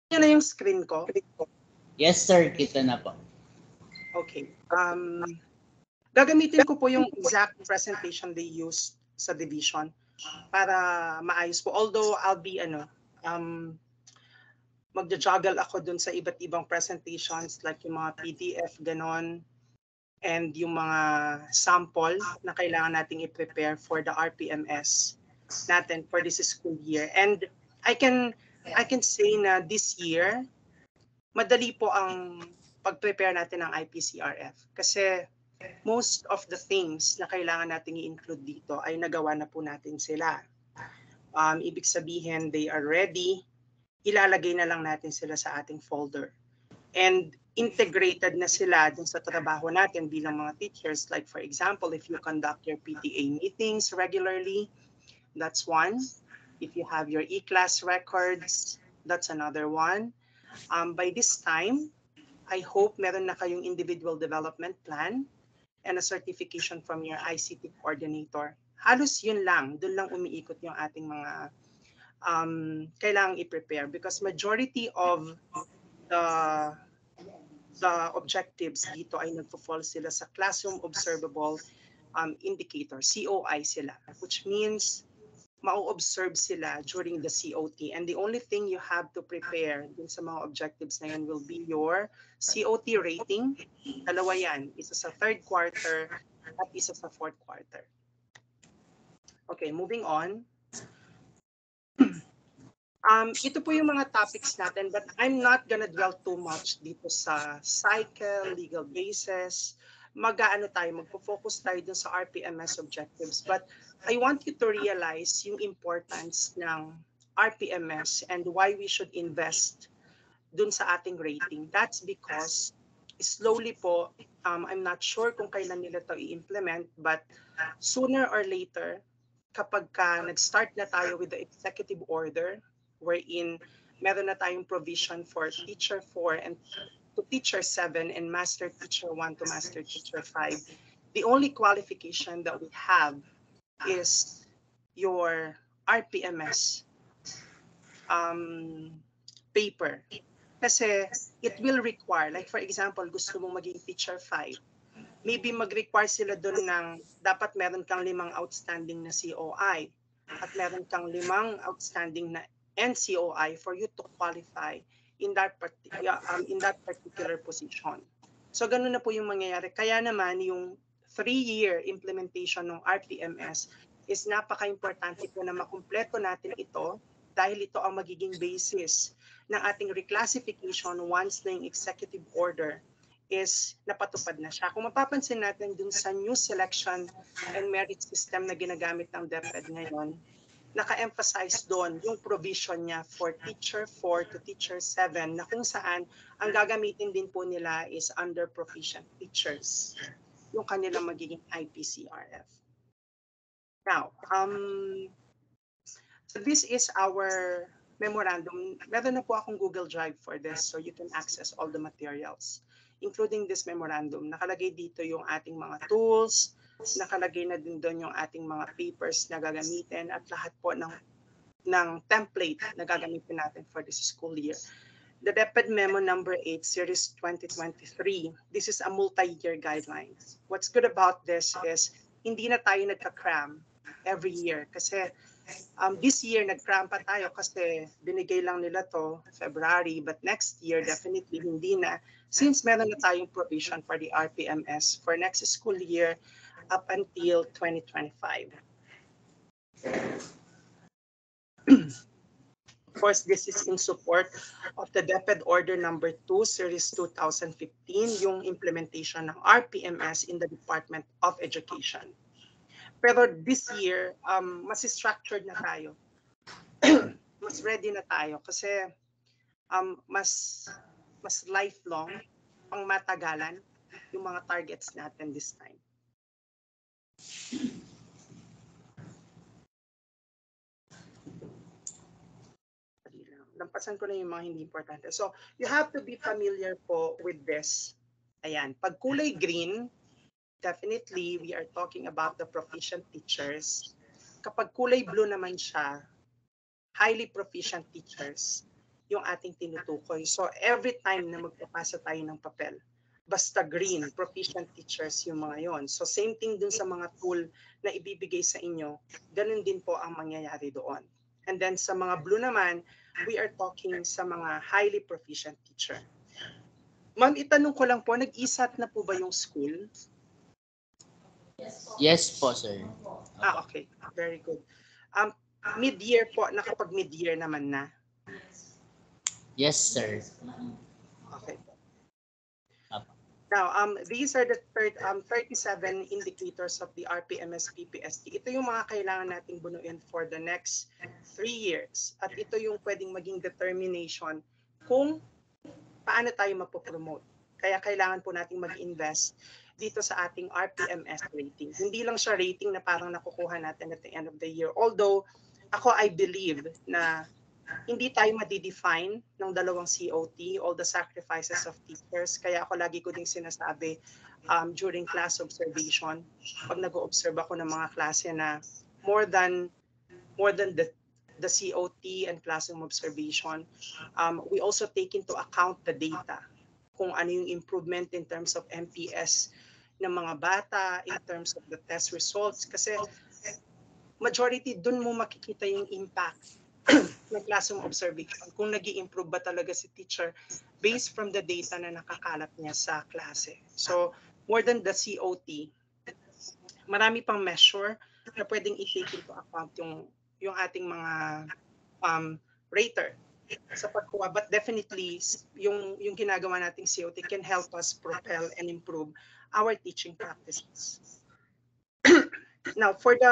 Yan na yung screen ko. Yes, sir. Kita na po. Okay. Gagamitin ko po yung exact presentation they used sa division para maayos po. Although I'll be magja-juggle ako dun sa iba't ibang presentations like yung mga PDF ganon and yung mga sample na kailangan nating i-prepare for the RPMS natin for this school year. And I can say na this year madali po ang pag-prepare natin ng IPCRF kasi most of the things na kailangan nating i-include dito ay nagawa na po natin sila. Ibig sabihin, they are ready. Ilalagay na lang natin sila sa ating folder. And integrated na sila dun sa trabaho natin bilang mga teachers. Like for example, if you conduct your PTA meetings regularly, that's one. If you have your e-class records, that's another one. By this time, I hope meron na kayong individual development plan and a certification from your ICT coordinator. Halos yun lang, dun lang umiikot yung ating mga kailangang i-prepare because majority of the objectives dito ay nagpo-fall sila sa classroom observable indicator, COI sila, which means mau-observe sila during the COT. And the only thing you have to prepare dun sa mga objectives na yan will be your COT rating. Dalawa yan, isa sa third quarter at isa sa fourth quarter. Okay, moving on. Ito po yung mga topics natin, but I'm not gonna dwell too much dito sa cycle, legal basis. Magpo-focus tayo dun sa RPMS objectives. But I want you to realize yung importance ng RPMS and why we should invest dun sa ating rating. That's because slowly po, I'm not sure kung kailan nila to i-implement, but sooner or later, kapag nag-start na tayo with the executive order, wherein meron na tayong provision for teacher 4 and to teacher 7 and master teacher 1 to master teacher 5, the only qualification that we have is your RPMS paper. Kasi it will require, like for example, gusto mong maging teacher 5, maybe mag-require sila doon ng dapat meron kang 5 outstanding na COI at meron kang 5 outstanding na NCOI for you to qualify in that particular position. So ganun na po yung mangyayari. Kaya naman yung 3-year implementation ng RPMS is napaka-importante po na makumpleto natin ito dahil ito ang magiging basis ng ating reclassification once na yung executive order is napatupad na siya. Kung mapapansin natin dun sa new selection and merit system na ginagamit ng DepEd ngayon, naka-emphasize doon yung provision niya for teacher 4 to teacher 7 na kung saan ang gagamitin din po nila is under proficient teachers, yung kanilang magiging IPCRF. Now, so this is our memorandum. Meron na po akong Google Drive for this so you can access all the materials, including this memorandum. Nakalagay dito yung ating mga tools, nakalagay na din doon yung ating mga papers na gagamitin at lahat po ng template na gagamitin natin for this school year. The DepEd Memo number 8, Series 2023. This is a multi-year guidelines. What's good about this is hindi na tayo nagka-cram every year kasi this year nag-cram pa tayo kasi binigay lang nila to February, but next year definitely hindi na since meron na tayong provision for the RPMS for next school year up until 2025. Of course, this is in support of the DepEd Order number 2, Series 2015, yung implementation ng RPMS in the Department of Education. Pero this year, mas structured na tayo. Mas ready na tayo kasi mas lifelong, pang matagalan yung mga targets natin this time. Lampasan ko na yung mga hindi importante. So, you have to be familiar po with this. Ayan, pag kulay green, definitely we are talking about the proficient teachers. Kapag kulay blue naman siya, highly proficient teachers. yung ating tinutukoy. So every time na magpapasa tayo ng papel, basta green, proficient teachers yung mga yon. So same thing dun sa mga tool na ibibigay sa inyo, ganun din po ang mangyayari doon. And then sa mga blue naman, we are talking sa mga highly proficient teacher. Ma'am, itanong ko lang po, nag-ISAT na po ba yung school? Yes po, sir. Okay. Very good. Mid-year po, nakapag mid-year naman na. Yes, sir. Okay. Apo. Now, these are the 37 indicators of the RPMS PPST. Ito yung mga kailangan nating bunuin for the next 3 years. At ito yung pwedeng maging determination kung paano tayo mapopromote. Kaya kailangan po nating mag-invest dito sa ating RPMS rating. Hindi lang siya rating na parang nakukuha natin at the end of the year. Although, ako I believe na hindi tayo madidefine ng dalawang COT, all the sacrifices of teachers. Kaya ako lagi ko ding sinasabi during class observation, pag nag-o-observe ako ng mga klase na more than the COT and classroom observation, we also take into account the data, kung ano yung improvement in terms of MPS ng mga bata, in terms of the test results. Kasi majority, dun mo makikita yung impact ng classroom observation, kung nag-i-improve ba talaga si teacher based from the data na nakakalat niya sa klase. So, more than the COT, marami pang measure na pwedeng i-take into account yung ating mga rater sa pagkuha. But definitely, yung ginagawa nating COT can help us propel and improve our teaching practices. Now,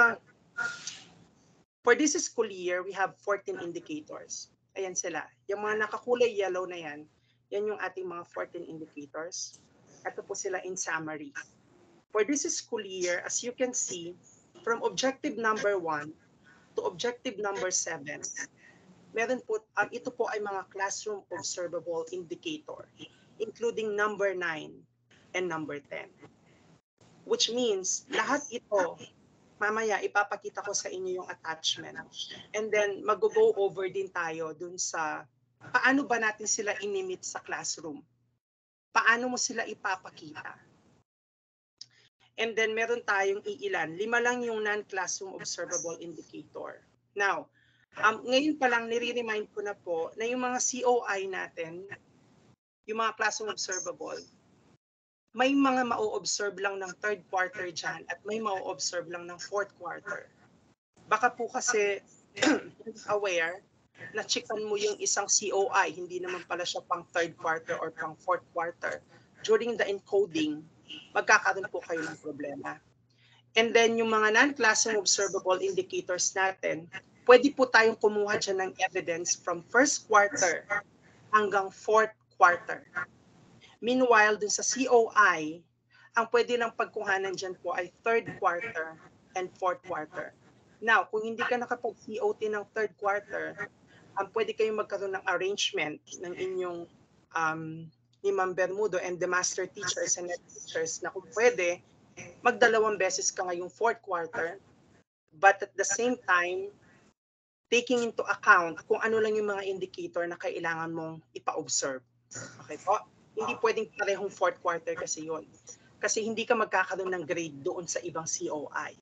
for this school year, we have 14 indicators. Ayan sila. Yung mga nakakulay yellow na yan yung ating mga 14 indicators. Ito po sila in summary. For this school year, as you can see, from objective number 1 to objective number 7, meron po, ito po ay mga classroom observable indicator, including number 9 and number 10. Which means, lahat ito, mamaya ipapakita ko sa inyo yung attachment. And then mag-go over din tayo dun sa paano ba natin sila inimit sa classroom. Paano mo sila ipapakita. And then meron tayong iilan. 5 lang yung non-classroom observable indicator. Now, ngayon pa lang nire-remind ko na po na yung mga COI natin, yung mga classroom observable, may mga ma-observe lang ng third quarter dyan at may ma-observe lang ng fourth quarter. Baka po kasi aware na checkan mo yung isang COI, hindi naman pala siya pang third quarter or pang fourth quarter. During the encoding, magkakaroon po kayo ng problema. And then yung mga non-classroom observable indicators natin, pwede po tayong kumuha dyan ng evidence from first quarter hanggang fourth quarter. Meanwhile, dun sa COI, ang pwede lang pagkuhanan dyan po ay third quarter and fourth quarter. Now, kung hindi ka nakapag-COT ng third quarter, pwede kayong magkaroon ng arrangement ng inyong ni Ma'am Bermudo and the master teachers and teachers na kung pwede, magdalawang beses ka ngayong fourth quarter, but at the same time, taking into account kung ano lang yung mga indicator na kailangan mong ipa-observe. Okay po? Hindi pwedeng parehong fourth quarter kasi yun. Kasi hindi ka magkakaroon ng grade doon sa ibang COI.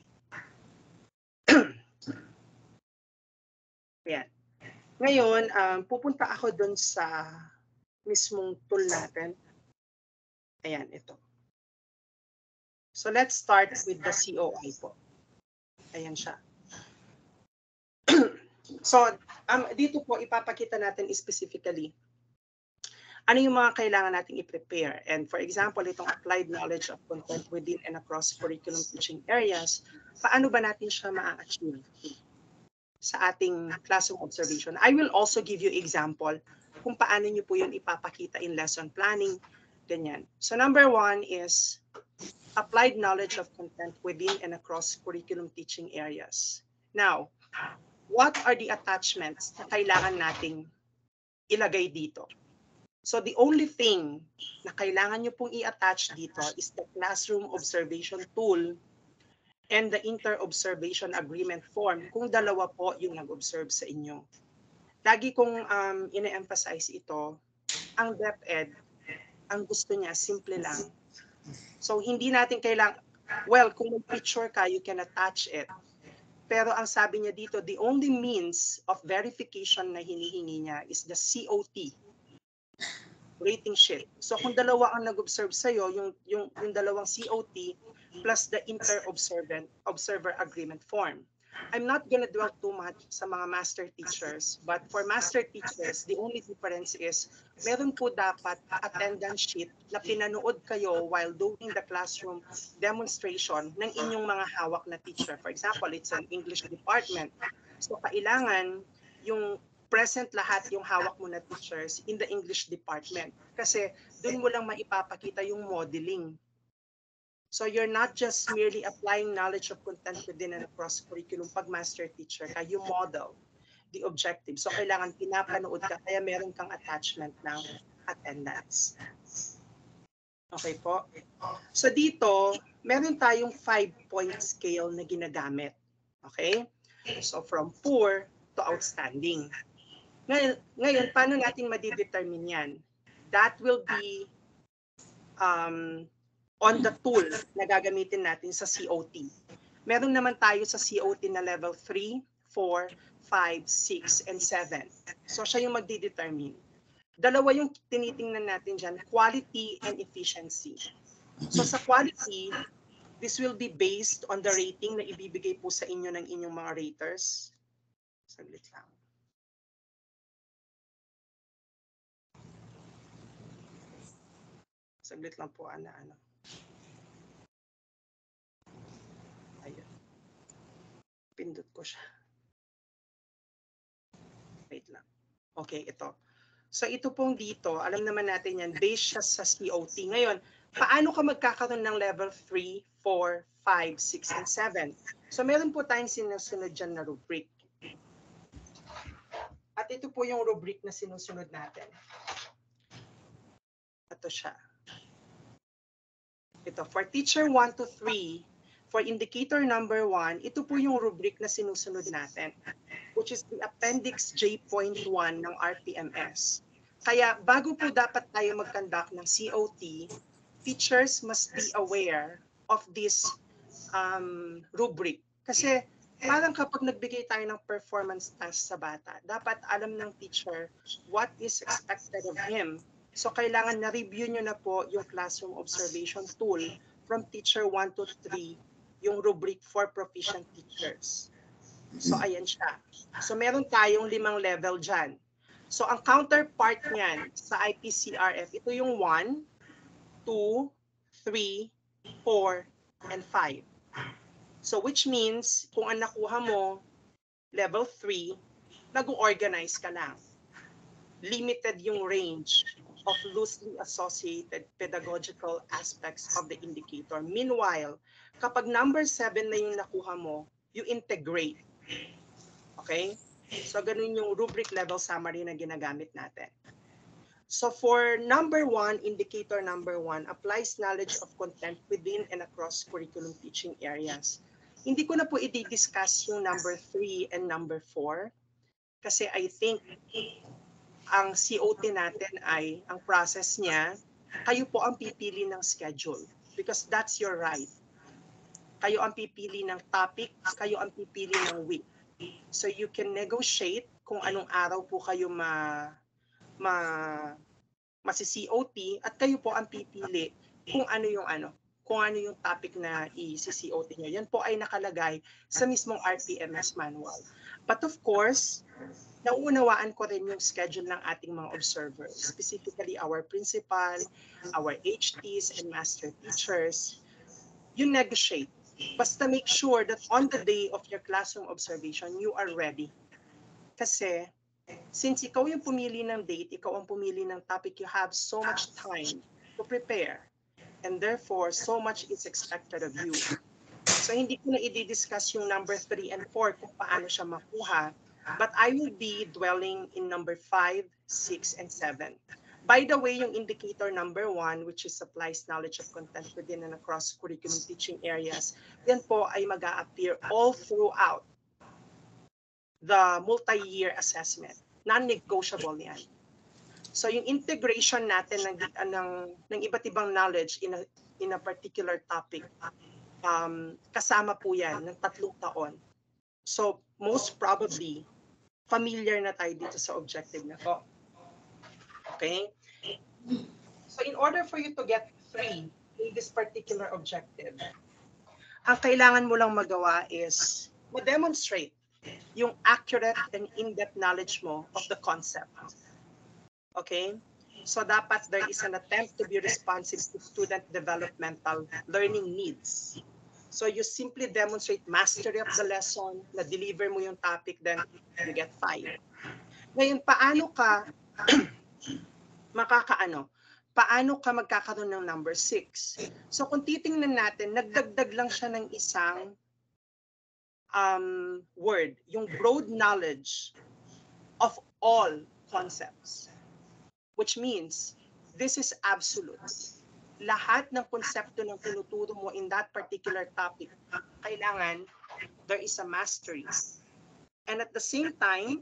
Ayan. Ngayon, pupunta ako doon sa mismong tool natin. Ayan, ito. So let's start with the COI po. Ayan siya. So, dito po ipapakita natin specifically ano yung mga kailangan nating i-prepare. And for example, itong applied knowledge of content within and across curriculum teaching areas, paano ba natin siya ma-achieve sa ating classroom observation? I will also give you example kung paano nyo po yun ipapakita in lesson planning, ganyan. So number 1 is applied knowledge of content within and across curriculum teaching areas. Now, what are the attachments na kailangan nating ilagay dito? So the only thing na kailangan nyo pong i-attach dito is the classroom observation tool and the inter-observation agreement form kung dalawa po yung nag-observe sa inyo. lagi kong ine-emphasize ito, ang DepEd, ang gusto niya, simple lang. So, hindi natin kailangan, well, kung may picture ka, you can attach it. Pero ang sabi niya dito, the only means of verification na hinihingi niya is the COT, rating sheet. So kung dalawa ang nag-observe sa'yo, yung dalawang COT plus the inter-observer agreement form. I'm not gonna dwell too much sa mga master teachers, but for master teachers, the only difference is meron po dapat attendance sheet na pinanood kayo while doing the classroom demonstration ng inyong mga hawak na teacher. For example, it's an English department. So kailangan yung present lahat yung hawak mo na teachers in the English department. Kasi dun mo lang maipapakita yung modeling. So you're not just merely applying knowledge of content within and across curriculum pag master teacher ka, you model the objective. So kailangan pinapanood ka, kaya meron kang attachment ng attendance. Okay po? So dito, meron tayong 5-point scale na ginagamit. Okay? So from poor to outstanding. Ngayon, paano natin madidetermine yan? That will be on the tool na gagamitin natin sa COT. Meron naman tayo sa COT na level 3, 4, 5, 6, and 7. So siya yung magdidetermine. Dalawa yung tinitingnan natin dyan, quality and efficiency. So sa quality, this will be based on the rating na ibibigay po sa inyo ng inyong mga raters. Saglit lang. Saglit lang po, ano. Ayun. Pindot ko siya. Wait lang. Okay, ito. So ito pong dito, alam naman natin yan, based siya sa COT. Ngayon, paano ka magkakaroon ng level 3, 4, 5, 6, and 7? So meron po tayong sinusunod dyan na rubric. At ito po yung rubric na sinusunod natin. Ito siya. Ito, for teacher 1 to 3, for indicator number 1, ito po yung rubric na sinusunod natin, which is the appendix J.1 ng RPMS. Kaya bago po dapat tayo mag-conduct ng COT, teachers must be aware of this rubric. Kasi parang kapag nagbigay tayo ng performance test sa bata, dapat alam ng teacher what is expected of him. So kailangan na-review nyo na po yung classroom observation tool from teacher 1 to 3, yung rubric for proficient teachers. So ayan siya. So meron tayong 5 level dyan. So ang counterpart niyan sa IPCRF, ito yung 1, 2, 3, 4, and 5. So which means, kung ang nakuha mo, level 3, nag-organize ka lang. Limited yung range of loosely associated pedagogical aspects of the indicator. Meanwhile, kapag number 7 na yung nakuha mo, you integrate. Okay? So ganun yung rubric level summary na ginagamit natin. So for number 1, indicator number 1, applies knowledge of content within and across curriculum teaching areas. Hindi ko na po i-discuss yung number 3 and number 4 kasi I think ang COT natin ay, ang process niya, kayo po ang pipili ng schedule because that's your right. Kayo ang pipili ng topic, kayo ang pipili ng week. So you can negotiate kung anong araw po kayo masi-COT at kayo po ang pipili kung ano yung topic na i-COT nyo. Yan po ay nakalagay sa mismong RPMS manual. But of course, nauunawaan ko rin yung schedule ng ating mga observers, specifically our principal, our HTs, and master teachers. You negotiate. Basta make sure that on the day of your classroom observation, you are ready. Kasi, since ikaw yung pumili ng date, ikaw ang pumili ng topic, you have so much time to prepare. And therefore, so much is expected of you. So hindi ko na i-discuss yung number 3 and 4 kung paano siya makuha. But I will be dwelling in number 5, 6, and 7. By the way, yung indicator number 1, which is applies knowledge of content within and across curriculum teaching areas, yan po ay mag-a-appear all throughout the multi-year assessment. Non-negotiable yan. So yung integration natin ng iba't ibang knowledge in a particular topic, kasama po yan ng 3 taon. So most probably, familiar na tayo dito sa objective na to. Okay? So in order for you to get 3 in this particular objective, ang kailangan mo lang magawa is ma-demonstrate yung accurate and in-depth knowledge mo of the concept. Okay? So dapat there is an attempt to be responsive to student developmental learning needs. So you simply demonstrate mastery of the lesson, na-deliver mo yung topic, then you get 5. Ngayon, paano ka paano ka magkakaroon ng number 6? So kung titingnan natin, nagdagdag lang siya ng isang word, yung broad knowledge of all concepts. Which means, this is absolute. Lahat ng konsepto ng tinuturo mo in that particular topic, kailangan there is a mastery. And at the same time,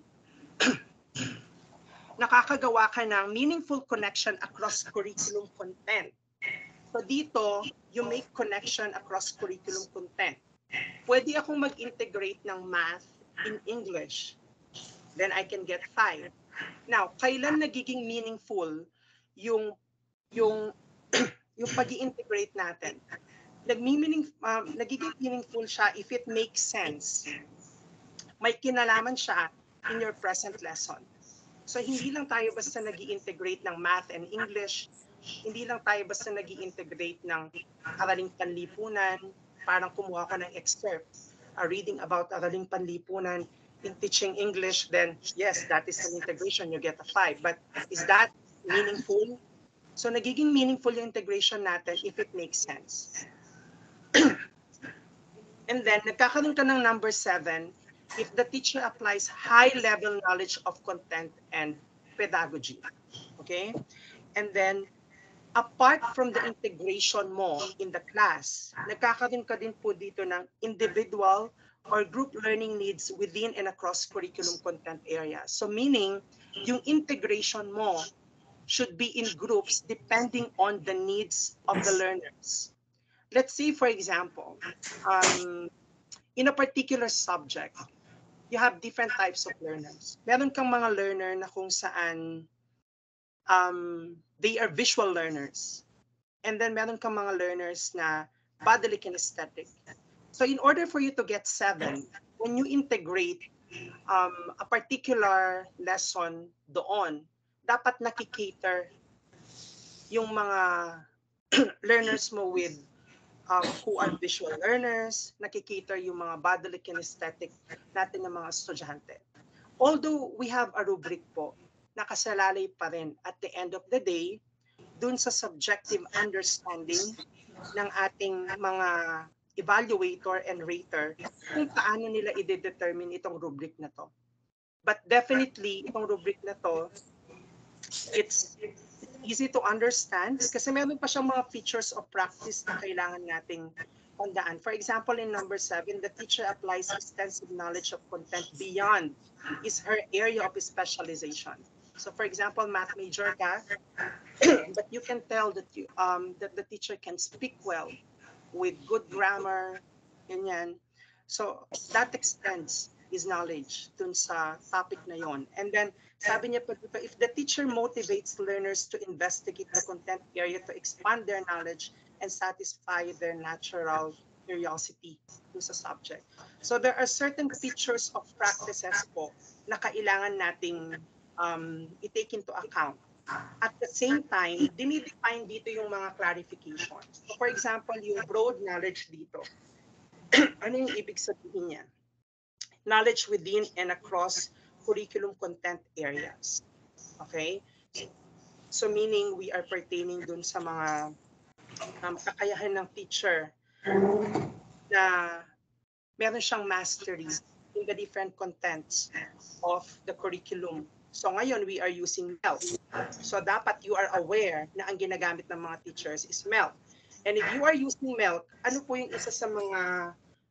nakakagawa ka ng meaningful connection across curriculum content. So dito, you make connection across curriculum content. Pwede akong mag-integrate ng math in English. Then I can get 5. Now, kailan nagiging meaningful yung pag-i-integrate natin? Nagiging meaningful siya if it makes sense. May kinalaman siya in your present lesson. So hindi lang tayo basta nag-i-integrate ng math and English, hindi lang tayo basta nag-i-integrate ng araling panlipunan, parang kumuha ko ng excerpt, reading about araling panlipunan in teaching English, then yes, that is an integration, you get a 5. But is that meaningful? So nagiging meaningful yung integration natin if it makes sense. And then, nagkakaroon ka ng number 7 if the teacher applies high-level knowledge of content and pedagogy. Okay? And then, apart from the integration mo in the class, nagkakaroon ka din po dito ng individual or group learning needs within and across curriculum content areas. So meaning, yung integration mo should be in groups depending on the needs of the learners. Let's say, for example, in a particular subject, you have different types of learners. Meron kang mga learner na kung saan they are visual learners. And then meron kang mga learners na bodily kinesthetic. So in order for you to get 7, when you integrate a particular lesson doon, dapat nakikater yung mga learners mo with who are visual learners, nakikater yung mga bodily kinesthetic natin ng mga estudyante. Although we have a rubric po, nakasalalay pa rin at the end of the day, dun sa subjective understanding ng ating mga evaluator and rater kung paano nila i-determine itong rubric na to. But definitely, itong rubric na to, it's easy to understand kasi meron pa siyang mga features of practice na kailangan nating tandaan. For example, in number 7, the teacher applies extensive knowledge of content beyond her area of specialization. So for example, math major ka, but you can tell that that the teacher can speak well with good grammar, ganyan. So that extends his knowledge dun sa topic na yon. And then sabi niya pa dito, if the teacher motivates learners to investigate the content area to expand their knowledge and satisfy their natural curiosity dun sa subject. So there are certain features of practices po na kailangan nating i-take into account. At the same time, dinidefine dito yung mga clarifications. So for example, yung broad knowledge dito. Ano yung ibig sabihin niya? Knowledge within and across curriculum content areas. Okay? So meaning we are pertaining dun sa mga kakayahan ng teacher na meron siyang mastery in the different contents of the curriculum. So ngayon, we are using MELT. So dapat you are aware na ang ginagamit ng mga teachers is MELT. And if you are using MELT, ano po yung isa sa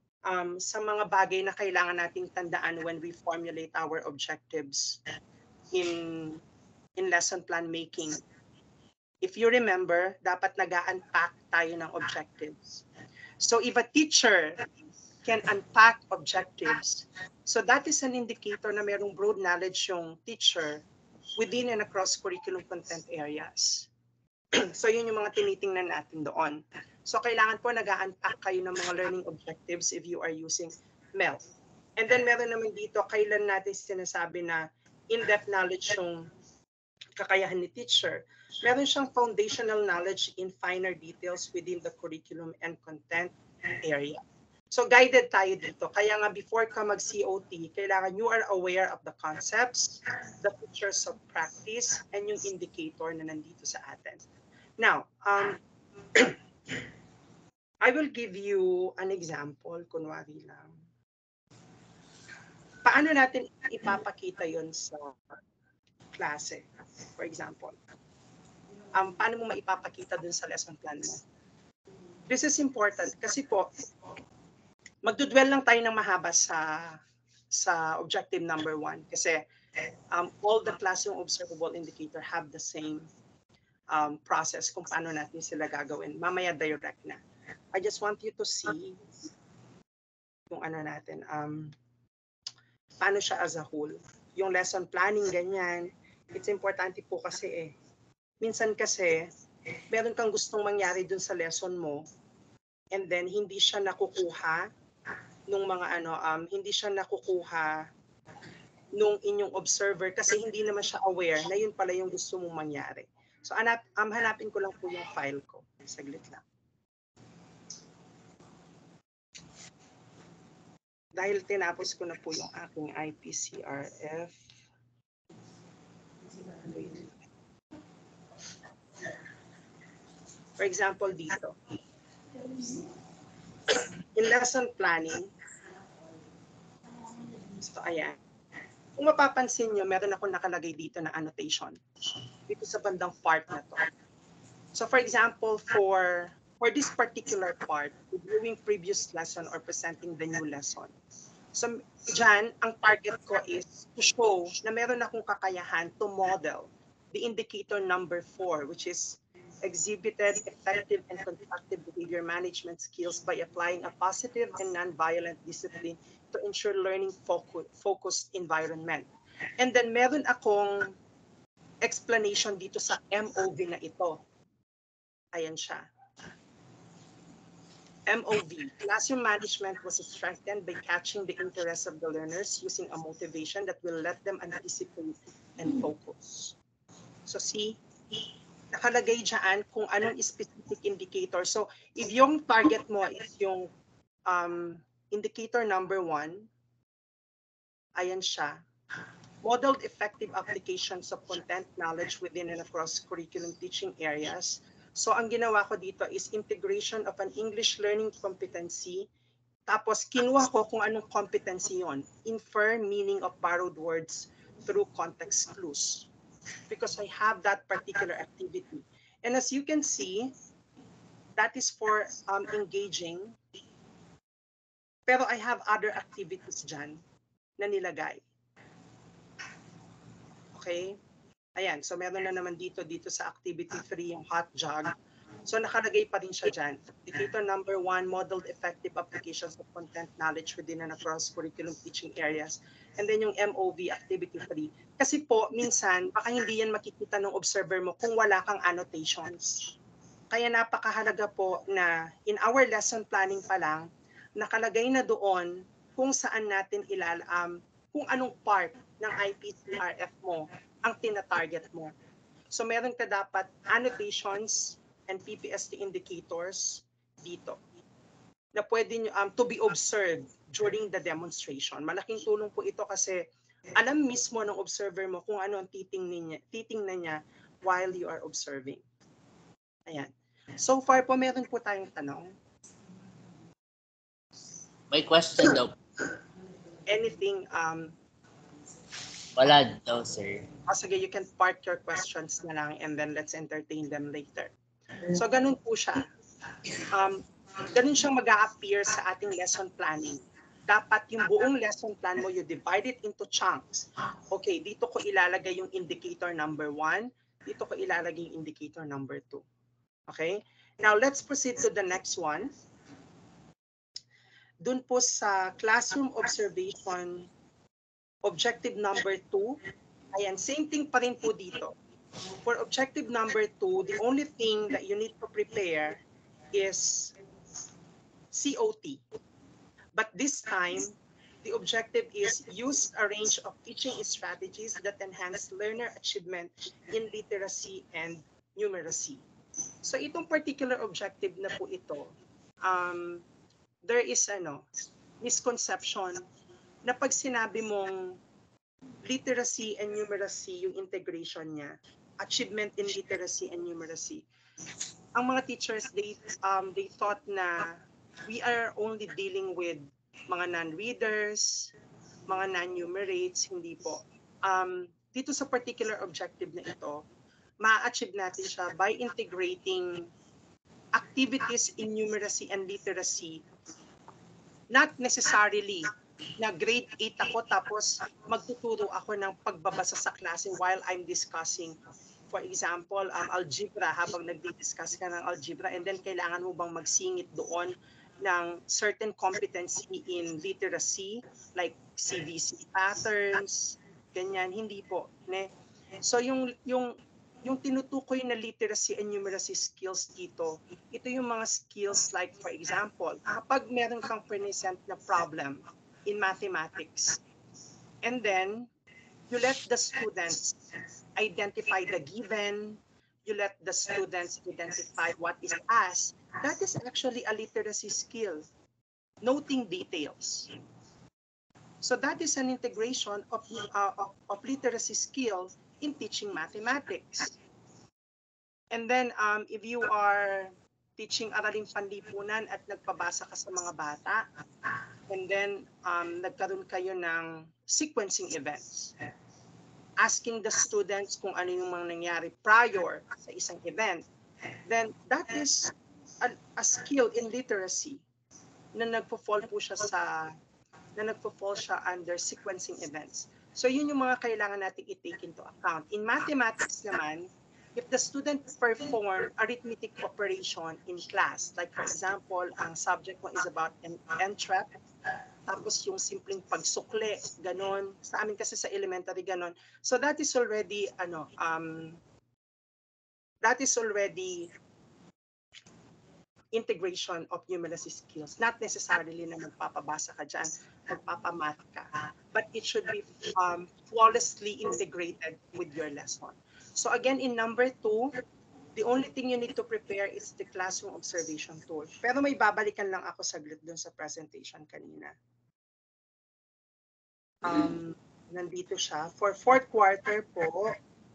mga bagay na kailangan nating tandaan when we formulate our objectives? in lesson plan making. If you remember, dapat nag-unpack tayo ng objectives. So if a teacher can unpack objectives, so that is an indicator na merong broad knowledge yung teacher within and across curriculum content areas. So yun yung mga tinitingnan natin doon. So kailangan po nag-unpack kayo ng mga learning objectives if you are using MEL. And then meron naman dito, kailan natin sinasabi na in-depth knowledge yung kakayahan ni teacher. Meron siyang foundational knowledge in finer details within the curriculum and content area. So guided tayo dito. Kaya nga before ka mag-COT, kailangan you are aware of the concepts, the features of practice, and yung indicator na nandito sa atin. Now, I will give you an example, kunwari lang. Paano natin ipapakita yon sa klase, for example? Paano mo maipapakita dun sa lesson plan mo? This is important kasi po, magdudwell lang tayo ng mahaba sa objective number 1 kasi all the classroom observable indicator have the same process kung paano natin sila gagawin. Mamaya direct na. I just want you to see yung ano natin, paano siya as a whole. Yung lesson planning, ganyan. It's importante po kasi minsan kasi, meron kang gustong mangyari dun sa lesson mo and then hindi siya nakukuha nung mga hindi siya nakukuha nung inyong observer kasi hindi naman siya aware na yun pala yung gusto mong mangyari. So hanapin ko lang po yung file ko. Saglit lang. Dahil tinapos ko na po yung aking IPCRF. For example, dito. In lesson planning, so ayan. Kung mapapansin nyo, meron ako nakalagay dito na annotation. Dito sa bandang part na to. So for example, for this particular part, reviewing previous lesson or presenting the new lesson. So dyan, ang target ko is to show na meron akong kakayahan to model the indicator number 4, which is exhibited effective and constructive behavior management skills by applying a positive and non-violent discipline to ensure learning focused environment. And then meron akong explanation dito sa MOV na ito. Ayan siya. MOV, classroom management was strengthened by catching the interest of the learners using a motivation that will let them anticipate and focus. So see, nakalagay dyan kung anong specific indicator. So if yung target mo is yung indicator number 1, ayan siya. Modeled effective applications of content knowledge within and across curriculum teaching areas. So ang ginawa ko dito is integration of an English learning competency. Tapos kinuha ko kung anong competency yon. Infer meaning of borrowed words through context clues. Because I have that particular activity. And as you can see, that is for engaging. Pero I have other activities dyan na nilagay. Okay? Ayan, so meron na naman dito sa activity 3 yung hot jug. So nakalagay pa rin siya dyan. Indicator number 1, modeled effective applications of content knowledge within and across curriculum teaching areas. And then yung MOV, activity 3. Kasi po, minsan, baka hindi yan makikita ng observer mo kung wala kang annotations. Kaya napakahalaga po na in our lesson planning pa lang, nakalagay na doon kung saan natin kung anong part ng IPCRF mo ang tina-target mo. So meron ka dapat annotations and PPST indicators dito na pwede nyo, to be observed during the demonstration. Malaking tulong po ito kasi alam mismo ng observer mo kung ano ang titingnan niya while you are observing. Ayan. So far po, meron po tayong tanong. May question daw. Anything Wala daw, sir. sige, you can park your questions na lang and then let's entertain them later. So ganun po siya. Ganun siyang mag-a-appear sa ating lesson planning. dapat yung buong lesson plan mo, you divide it into chunks. Okay, dito ko ilalagay yung indicator number 1, dito ko ilalagay yung indicator number 2. Okay? Now, let's proceed to the next one. Dun po sa classroom observation, objective number 2, ayan, same thing pa rin po dito. For objective number 2, the only thing that you need to prepare is COT. But this time, the objective is use a range of teaching strategies that enhance learner achievement in literacy and numeracy. So itong particular objective na po ito, there is misconception na pag sinabi mong literacy and numeracy, yung integration niya, achievement in literacy and numeracy, ang mga teachers, they thought na we are only dealing with mga non-readers, mga non-numerates, hindi po. Dito sa particular objective na ito, ma-achieve natin siya by integrating activities in numeracy and literacy. Not necessarily na grade 8 ako tapos magtuturo ako ng pagbabasa sa klase while I'm discussing, for example, algebra, habang nagdi-discuss ka ng algebra, and then kailangan mo bang magsingit doon ng certain competency in literacy, like CVC patterns, ganyan, hindi po. Ne? So yung tinutukoy na literacy and numeracy skills dito, ito yung mga skills like, for example, kapag meron kang present na problem in mathematics, and then you let the students identify the given, you let the students identify what is asked, that is actually a literacy skill, noting details. So that is an integration of literacy skill in teaching mathematics. And then if you are teaching araling panlipunan at nagpabasa ka sa mga bata, and then nagkaroon kayo ng sequencing events, asking the students kung ano yung mga nangyari prior sa isang event, then that is a skill in literacy na nagpo-fall po siya under sequencing events. So yun yung mga kailangan natin i-take into account. In mathematics naman, if the student perform arithmetic operation in class, like for example, ang subject mo is about an entrap, tapos yung simpleng pagsukli, ganon. Sa amin kasi sa elementary, ganon. So that is already, integration of numeracy skills. Not necessarily na magpapabasa ka dyan, magpapamath ka. But it should be flawlessly integrated with your lesson. So again, in number 2, the only thing you need to prepare is the classroom observation tool. Pero may babalikan lang ako saglit dun sa presentation kanina. Nandito siya. For fourth quarter po,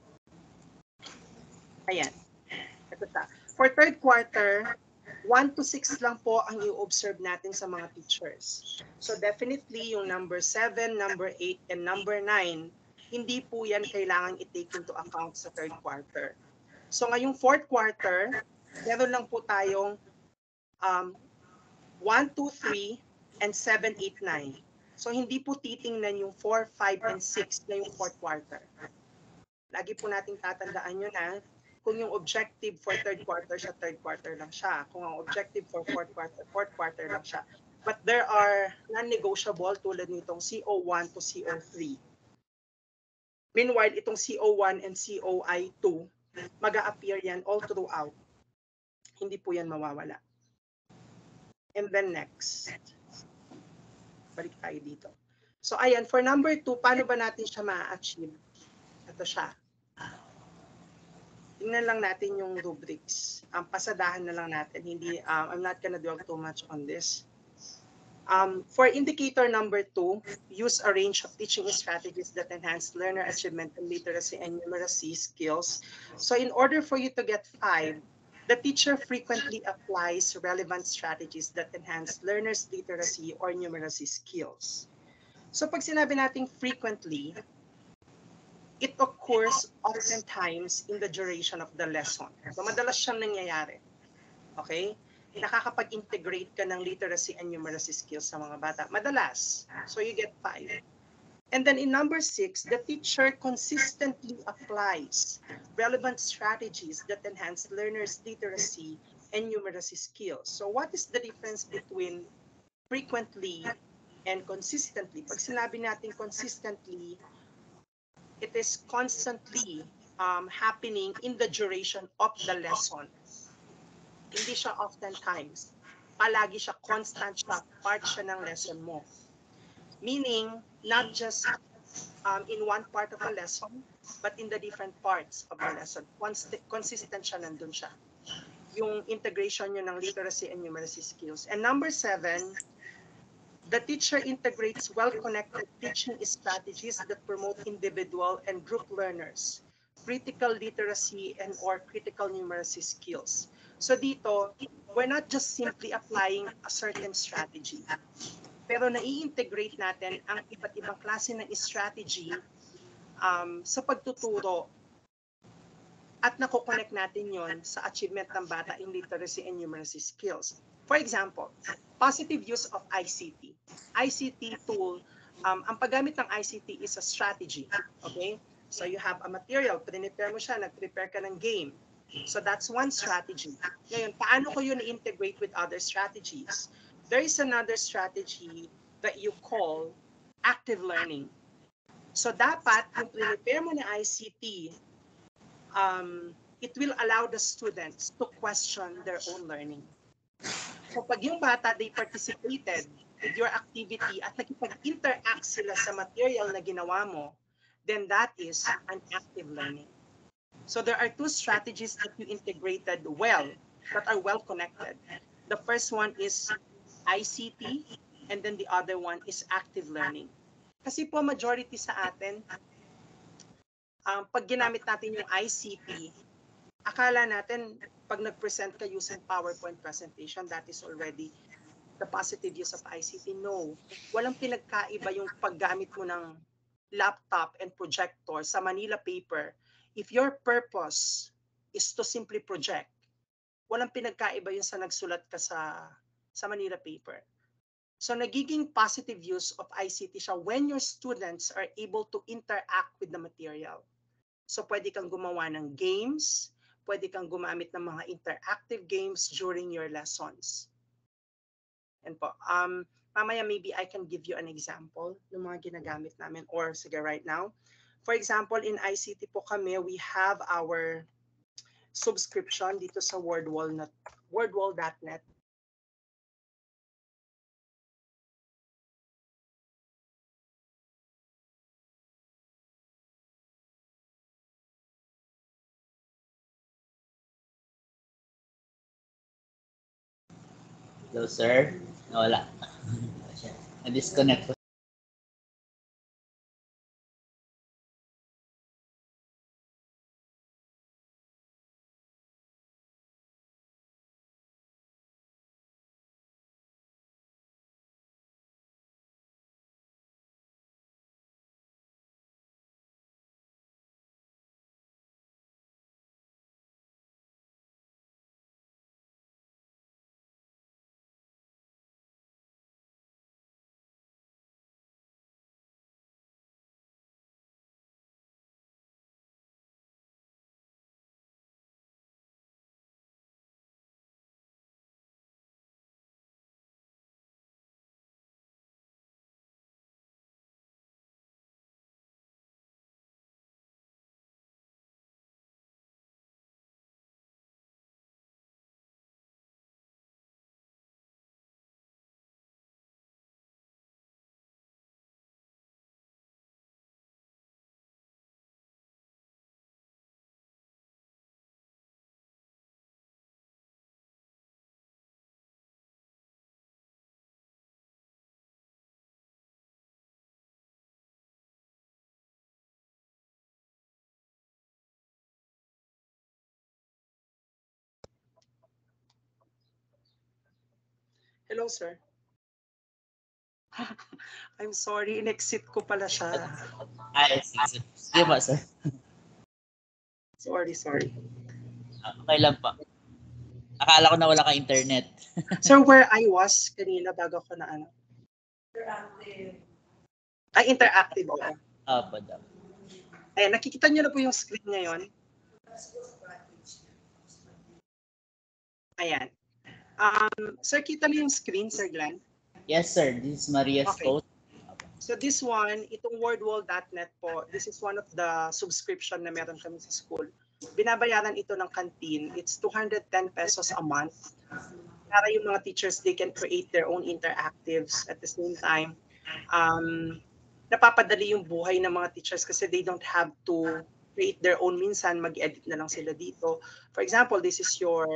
ayan. Ito siya. For third quarter, 1 to 6 lang po ang i-observe natin sa mga teachers. So definitely yung number 7, number 8, and number 9, hindi po yan kailangan i-take into account sa third quarter. So ngayong fourth quarter, meron lang po tayong 1, 2, 3, and 7, 8, 9. So hindi po titingnan yung 4, 5, and 6 na yung fourth quarter. Lagi po nating tatandaan yun na kung yung objective for third quarter lang siya. Kung ang objective for fourth quarter lang siya. But there are non-negotiable tulad nitong CO1 to CO3. Meanwhile, itong CO1 and COI2, mag-a-appear yan all throughout. Hindi po yan mawawala. And then next. Balik tayo dito. So ayan, for number 2, paano ba natin siya ma-achieve? Ito siya. Tingnan lang natin yung rubrics. Pasadahan na lang natin. Hindi, I'm not gonna dwell too much on this. For indicator number 2, use a range of teaching strategies that enhance learner achievement in literacy and numeracy skills. So in order for you to get 5, the teacher frequently applies relevant strategies that enhance learners' literacy or numeracy skills. So pag sinabi natin frequently, it occurs oftentimes in the duration of the lesson. So madalas siyang nangyayari. Okay? nakakapag-integrate ka ng literacy and numeracy skills sa mga bata. Madalas. So you get 5. And then in number 6, the teacher consistently applies relevant strategies that enhance learners' literacy and numeracy skills. So what is the difference between frequently and consistently? Pag sinabi natin consistently, it is constantly happening in the duration of the lesson. Hindi siya oftentimes. Palagi siya, constant siya, part siya ng lesson mo. Meaning, not just in one part of a lesson, but in the different parts of the lesson. Consistent siya, nandun siya. Yung integration nyo ng literacy and numeracy skills. And number 7, the teacher integrates well-connected teaching strategies that promote individual and group learners, critical literacy and or critical numeracy skills. So dito, we're not just simply applying a certain strategy, pero nai-integrate natin ang iba't ibang klase ng strategy sa pagtuturo at nakokonect natin yon sa achievement ng bata in literacy and numeracy skills. For example, positive use of ICT. ICT tool, ang paggamit ng ICT is a strategy, okay? So you have a material, prepare mo siya, nag-prepare ka ng game. So that's one strategy. Ngayon, paano ko yun i-integrate with other strategies? There is another strategy that you call active learning. So dapat, yung prepare mo na ICT, it will allow the students to question their own learning. So pag yung bata, they participated with your activity at nakipag-interact sila sa material na ginawa mo, then that is an active learning. So there are 2 strategies that you integrated well, that are well connected. The first one is ICT, and then the other one is active learning. Kasi po majority sa atin, pag ginamit natin yung ICT, akala natin pag nag-present ka using PowerPoint presentation, that is already the positive use of ICT. No, walang pinagkaiba yung paggamit mo ng laptop and projector sa Manila paper. If your purpose is to simply project, walang pinagkaiba yun sa nagsulat ka sa Manila paper. So nagiging positive use of ICT siya when your students are able to interact with the material. So pwede kang gumawa ng games, pwede kang gumamit ng mga interactive games during your lessons. And po, mamaya maybe I can give you an example ng mga ginagamit namin, or sige right now. For example, in ICT po kami, we have our subscription dito sa wordwall.net. Hello, sir. Nawala. Na-disconnect ko. Hello, sir. I'm sorry, in-exit ko pala siya. Ay, sige ba, sir? Sorry. Okay lang pa. Akala ko na wala ka internet. So where I was kanina bago ko na ano? Ay, interactive, oo. Opo daw. Ayan, nakikita niyo na po yung screen ngayon. Ayan. Sir, kita mo yung screen, Sir Glenn? Yes, sir. This is Maria's Okay. post. So this one, itong wordwall.net po, this is one of the subscription na meron kami sa school. Binabayaran ito ng canteen. It's 210 pesos a month. Para yung mga teachers, they can create their own interactives at the same time. Napapadali yung buhay ng mga teachers kasi they don't have to create their own. Minsan, mag-edit na lang sila dito. For example, this is your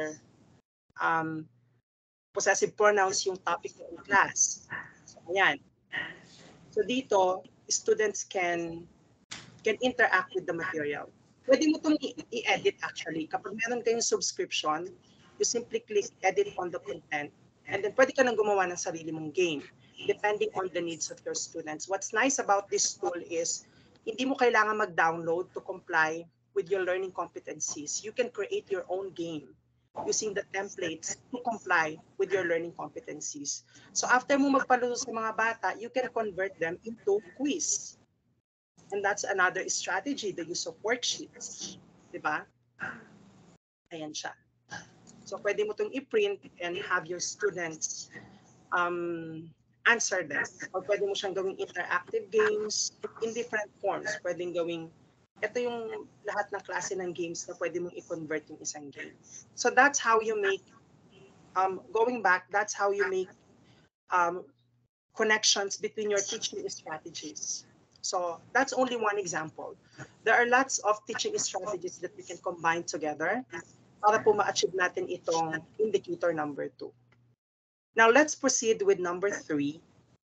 possessive pronouns, yung topic in class. So, ayan. So dito, students can interact with the material. Pwede mo itong i-edit actually. Kapag meron kayong subscription, you simply click edit on the content. And then pwede ka nang gumawa ng sarili mong game depending on the needs of your students. What's nice about this tool is hindi mo kailangan mag-download to comply with your learning competencies. You can create your own game using the templates to comply with your learning competencies. So after mo magpalaro sa mga bata, you can convert them into quiz. And that's another strategy, the use of worksheets. Diba? Ayan siya. So pwede mo itong i-print and have your students answer them. Or pwede mo siyang gawing interactive games in different forms. Pwedeng gawing ito yung lahat ng klase ng games na pwede mong i-convert yung isang game. So that's how you make, going back, that's how you make connections between your teaching strategies. So that's only one example. There are lots of teaching strategies that we can combine together para po ma-achieve natin itong indicator number 2. Now let's proceed with number 3.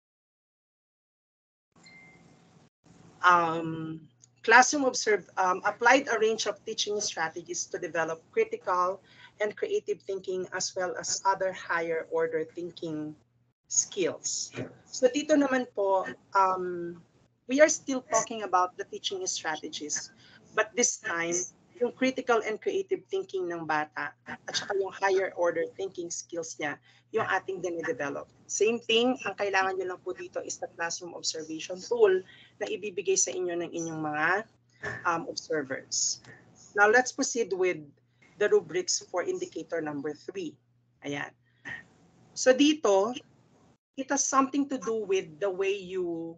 Classroom applied a range of teaching strategies to develop critical and creative thinking as well as other higher order thinking skills. So dito naman po, we are still talking about the teaching strategies, but this time, yung critical and creative thinking ng bata at saka yung higher order thinking skills niya, yung ating dine-develop. Same thing, ang kailangan nyo lang po dito is the classroom observation tool na ibibigay sa inyo ng inyong mga observers. Now, let's proceed with the rubrics for indicator number 3. Ayan. So dito, it has something to do with the way you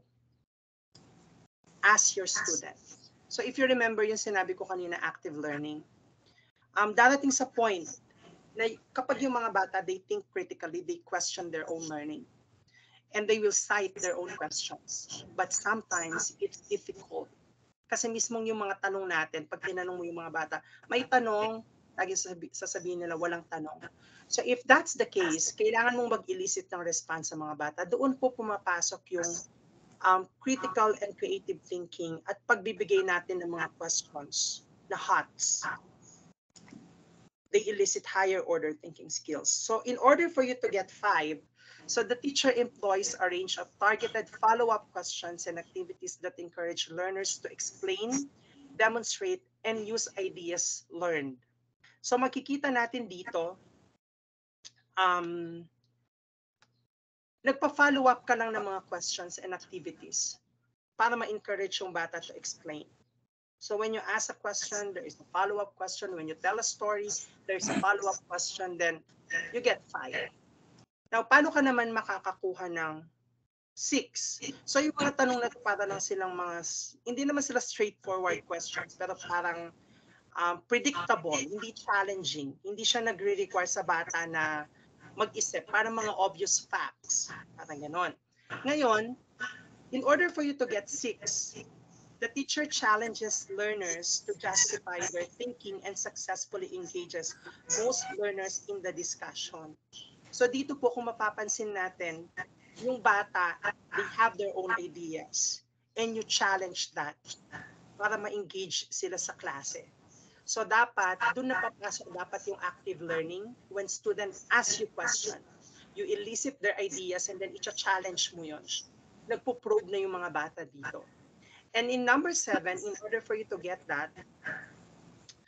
ask your student. So if you remember yung sinabi ko kanina, active learning, darating sa point na kapag yung mga bata, they think critically, they question their own learning. And they will cite their own questions. But sometimes, it's difficult. Kasi mismong yung mga tanong natin, pag tinanong mo yung mga bata, may tanong, lagi sasabihin nila, walang tanong. So if that's the case, kailangan mong mag-elicit ng response sa mga bata. Doon po pumapasok yung critical and creative thinking at pagbibigay natin ng mga questions na HOTS. They elicit higher order thinking skills. So in order for you to get 5, so the teacher employs a range of targeted follow-up questions and activities that encourage learners to explain, demonstrate, and use ideas learned. So makikita natin dito, nagpa-follow up ka lang ng mga questions and activities para ma-encourage yung bata to explain. So when you ask a question, there is a follow-up question. When you tell a story, there is a follow-up question. Then you get 5. Now, paano ka naman makakakuha ng 6? So yung mga tanong na ito, para lang silang mga, hindi naman sila straightforward questions, pero parang predictable, hindi challenging. Hindi siya nagre-require sa bata na mag-isip, parang mga obvious facts. Parang ganon. Ngayon, in order for you to get 6, the teacher challenges learners to justify their thinking and successfully engages most learners in the discussion. So dito po kung mapapansin natin, yung bata, they have their own ideas and you challenge that para ma-engage sila sa klase. So dapat, doon napapasok dapat yung active learning when students ask you question. You elicit their ideas and then i-challenge mo yun. Nagpo-probe na yung mga bata dito. And in number 7, in order for you to get that,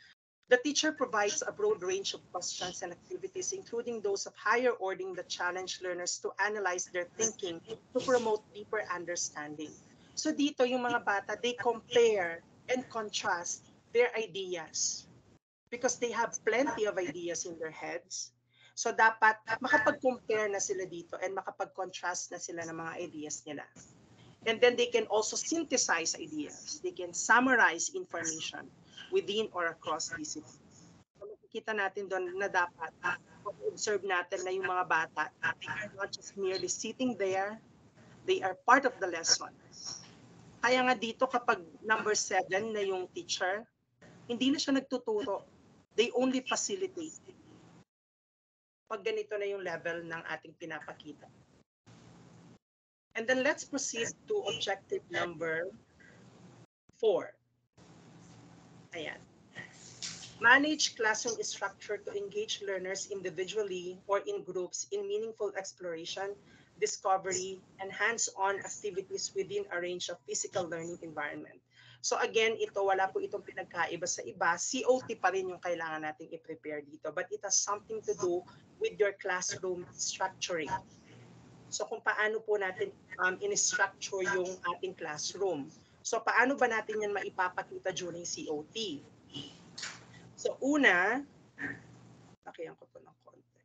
The teacher provides a broad range of questions and activities, including those of higher ordering that challenge learners to analyze their thinking to promote deeper understanding. So dito yung mga bata, they compare and contrast their ideas because they have plenty of ideas in their heads. So dapat makapag-compare na sila dito and makapag-contrast na sila ng mga ideas nila. And then they can also synthesize ideas. They can summarize information within or across disciplines. So makikita natin doon na dapat observe natin na yung mga bata, they are not just merely sitting there, they are part of the lesson. Kaya nga dito kapag number 7 na yung teacher, hindi na siya nagtuturo. They only facilitate. Pag ganito na yung level ng ating pinapakita. And then let's proceed to objective number 4. Ayan. Manage classroom structure to engage learners individually or in groups in meaningful exploration, discovery, and hands-on activities within a range of physical learning environment. So again, ito wala po itong pinagkaiba sa iba. COT pa rin yung kailangan nating i-prepare dito. But it has something to do with your classroom structuring. So kung paano po natin in-structure yung ating classroom. So paano ba natin yan maipapakita during COT? So una, lakihan ko to ng konti.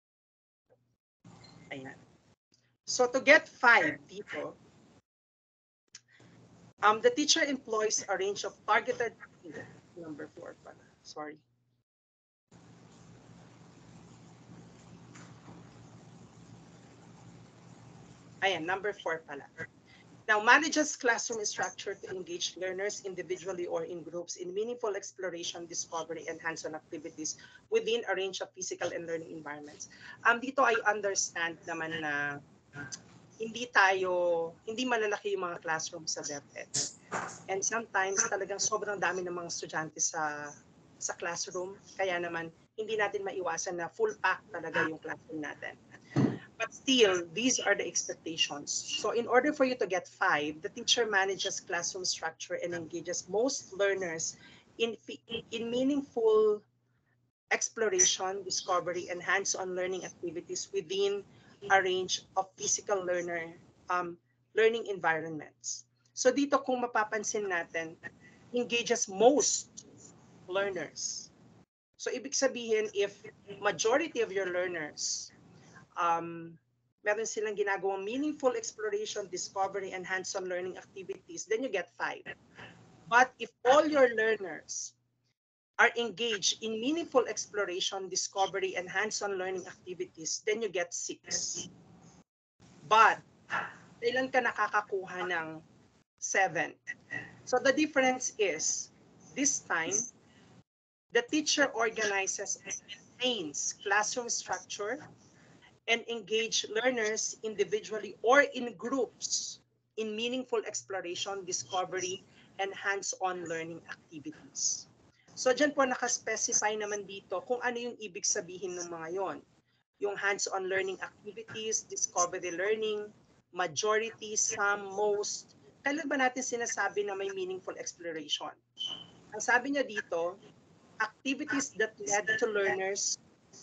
Ayan. So to get 5 dito, the teacher employs a range of targeted, number 4 pala, sorry. Ayan, number 4 pala. Now, manages classroom structure to engage learners individually or in groups in meaningful exploration, discovery, and hands-on activities within a range of physical and learning environments. Dito I understand naman na hindi malalaki yung mga classroom sa DepEd. And sometimes talagang sobrang dami ng mga estudyante sa classroom. Kaya naman, hindi natin maiwasan na full pack talaga yung classroom natin. But still, these are the expectations. So in order for you to get 5, the teacher manages classroom structure and engages most learners in meaningful exploration, discovery, and hands-on learning activities within a range of physical learning environments. So dito kung mapapansin natin, engages most learners. So ibig sabihin, if majority of your learners meron silang ginagawang meaningful exploration, discovery, and hands-on learning activities, then you get 5. But if all your learners are engaged in meaningful exploration, discovery, and hands-on learning activities, then you get 6. But, kailan ka nakakakuha ng 7? So the difference is, this time, the teacher organizes and maintains classroom structure and engage learners individually or in groups in meaningful exploration, discovery, and hands-on learning activities. So dyan po nakaspecify naman dito kung ano yung ibig sabihin ng mga yon. Yung hands-on learning activities, discovery learning, majority, some, most. Kailan ba natin sinasabi na may meaningful exploration? Ang sabi niya dito, activities that lead to learners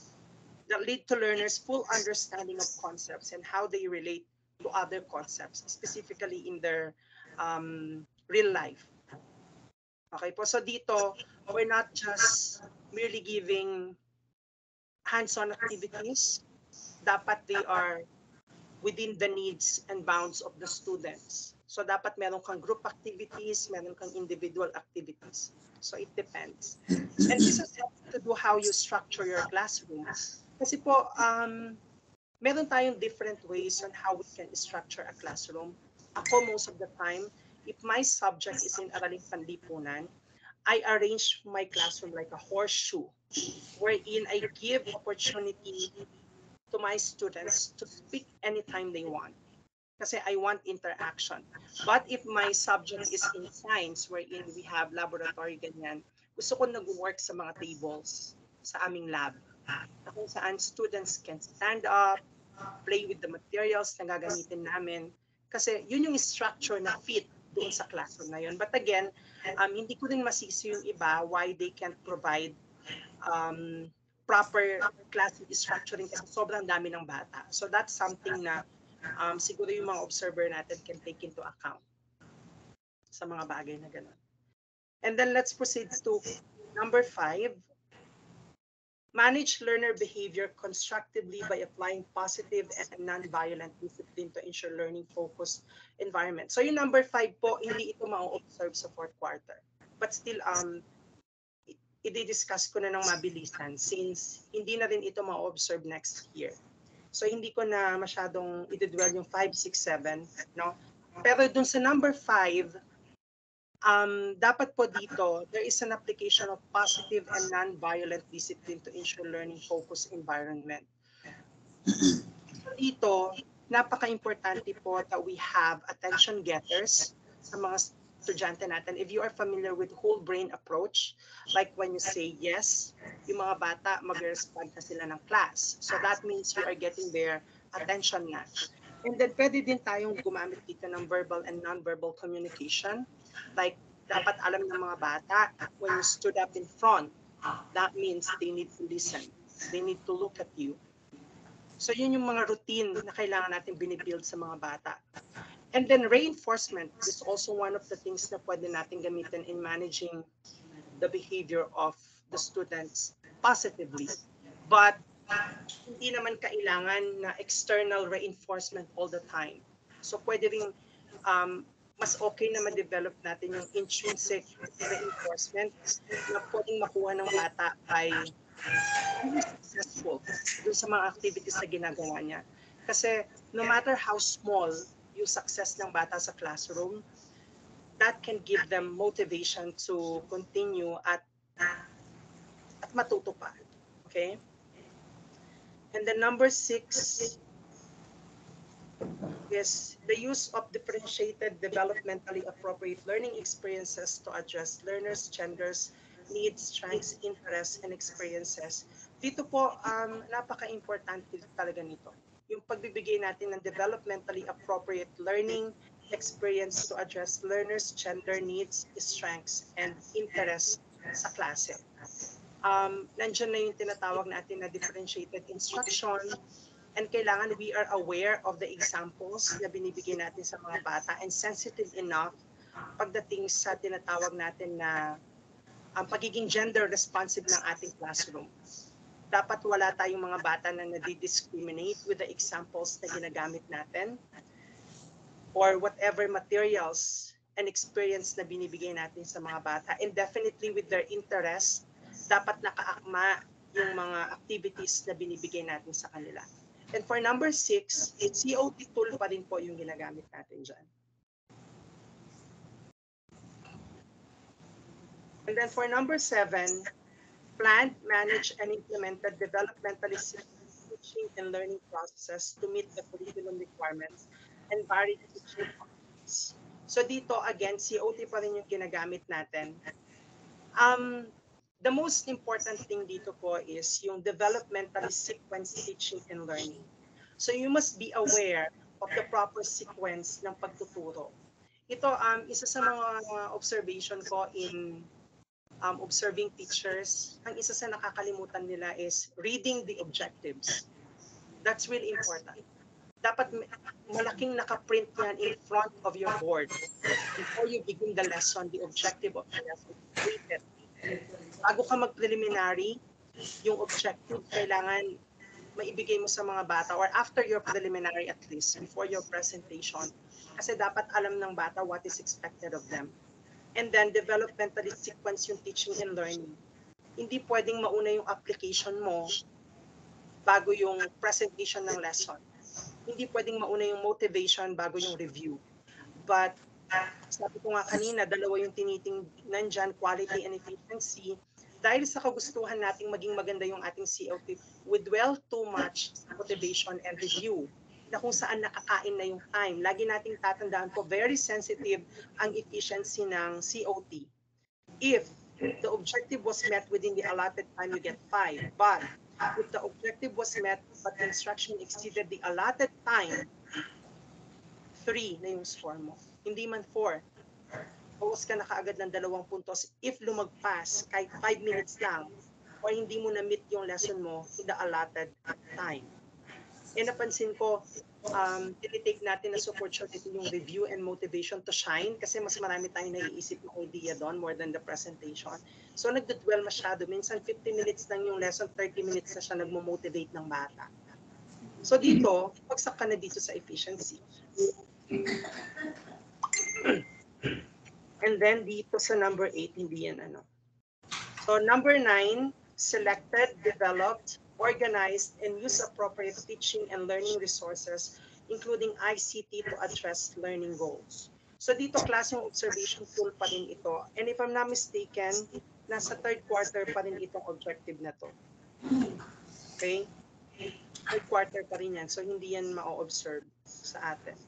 full understanding of concepts and how they relate to other concepts, specifically in their real life. Okay po, so dito, we're not just merely giving hands-on activities. Dapat they are within the needs and bounds of the students. So dapat meron kang group activities, meron kang individual activities. So it depends. And this has to do how you structure your classroom. Kasi po, meron tayong different ways on how we can structure a classroom. Ako, most of the time, if my subject is in Araling Panlipunan, I arrange my classroom like a horseshoe, wherein I give opportunity to my students to speak anytime they want. Kasi I want interaction. But if my subject is in science, wherein we have laboratory ganyan, gusto ko nag-work sa mga tables sa aming lab. Kung saan students can stand up, play with the materials na gagamitin namin. Kasi yun yung structure na fit doon sa classroom na yun. But again, hindi ko rin masisi yung iba why they can't provide um, proper classroom structuring kasi sobrang dami ng bata. So that's something na siguro yung mga observer natin can take into account sa mga bagay na gano'n. And then let's proceed to number 5. Manage learner behavior constructively by applying positive and non-violent discipline to ensure learning-focused environment. So yung number 5 po, hindi ito ma-observe sa fourth quarter. But still, i-discuss ko na ng mabilisan since hindi na rin ito ma-observe next year. So hindi ko na masyadong i-dwell yung 5, 6, 7, no? Pero dun sa number 5, dapat po dito, there is an application of positive and non-violent discipline to ensure learning-focused environment. So dito, napaka-importante po that we have attention getters sa mga estudyante natin. If you are familiar with whole brain approach, like when you say yes, yung mga bata mag-respond na sila ng class. So that means you are getting their attention na. And then pwede din tayong gumamit dito ng verbal and non-verbal communication. Like dapat alam ng mga bata, when you stood up in front, that means they need to listen. They need to look at you. So yun yung mga routine na kailangan natin binibuild sa mga bata. And then reinforcement is also one of the things na pwede natin gamitin in managing the behavior of the students positively. But hindi naman kailangan na external reinforcement all the time. So pwede rin mas okay na ma-develop natin yung intrinsic reinforcement na pwedeng makuha ng bata by being successful dun sa mga activities na ginagawa niya. Kasi no matter how small yung success ng bata sa classroom, that can give them motivation to continue at matuto pa. Okay? And then number 6 is the use of differentiated, developmentally appropriate learning experiences to address learners' genders, needs, strengths, interests, and experiences. Dito po, napaka-importante talaga nito. Yung pagbibigay natin ng developmentally appropriate learning experience to address learners' gender, needs, strengths, and interests sa klase. Nandiyan na yung tinatawag natin na differentiated instruction, and kailangan we are aware of the examples na binibigay natin sa mga bata and sensitive enough pagdating sa tinatawag natin na ang pagiging gender responsive ng ating classroom. Dapat wala tayong mga bata na nadi-discriminate with the examples na ginagamit natin or whatever materials and experience na binibigay natin sa mga bata. And definitely with their interest, dapat nakaakma yung mga activities na binibigay natin sa kanila. And for number 6, COT tool pa rin po yung ginagamit natin dyan. And then for number 7, planned, managed, and implemented developmentally teaching and learning processes to meet the curriculum requirements and varied teaching options. So dito, again, COT pa rin yung ginagamit natin. The most important thing dito po is yung developmentally sequenced teaching and learning. So you must be aware of the proper sequence ng pagtuturo. Ito, isa sa mga observation ko in observing teachers, ang isa sa nakakalimutan nila is reading the objectives. That's really important. Dapat malaking nakaprint yan in front of your board. Before you begin the lesson, the objective of the lesson, read it. Bago ka mag-preliminary, yung objective kailangan maibigay mo sa mga bata or after your preliminary at least, before your presentation. Kasi dapat alam ng bata what is expected of them. And then developmentally sequence yung teaching and learning. Hindi pwedeng mauna yung application mo bago yung presentation ng lesson. Hindi pwedeng mauna yung motivation bago yung review. But sabi ko nga kanina, dalawa yung tinitingnan dyan, quality and efficiency. Dahil sa kagustuhan nating maging maganda yung ating COT, we dwell too much sa motivation and review na kung saan nakakain na yung time. Lagi nating tatandaan po, very sensitive ang efficiency ng COT. If the objective was met within the allotted time, you get 5. But if the objective was met but the instruction exceeded the allotted time, 3 na yung score mo. Hindi man 4. Bawas ka na kaagad ng 2 puntos if lumagpas kahit 5 minutes lang or hindi mo na-meet yung lesson mo in the allotted time. E napansin ko, tinitake natin as opportunity yung review and motivation to shine kasi mas marami tayong naiisip na idea doon more than the presentation. So nagdudwell masyado. Minsan 50 minutes lang yung lesson, 30 minutes na siya nagmo-motivate ng bata. So dito, pagsak ka na dito sa efficiency. And then dito sa number 8, hindi yan ano. So number 9, selected, developed, organized, and use appropriate teaching and learning resources, including ICT to address learning goals. So dito, klaseng observation tool pa rin ito. And if I'm not mistaken, nasa third quarter pa rin itong objective na to. Okay? Third quarter pa rin yan. So hindi yan ma-observe sa atin.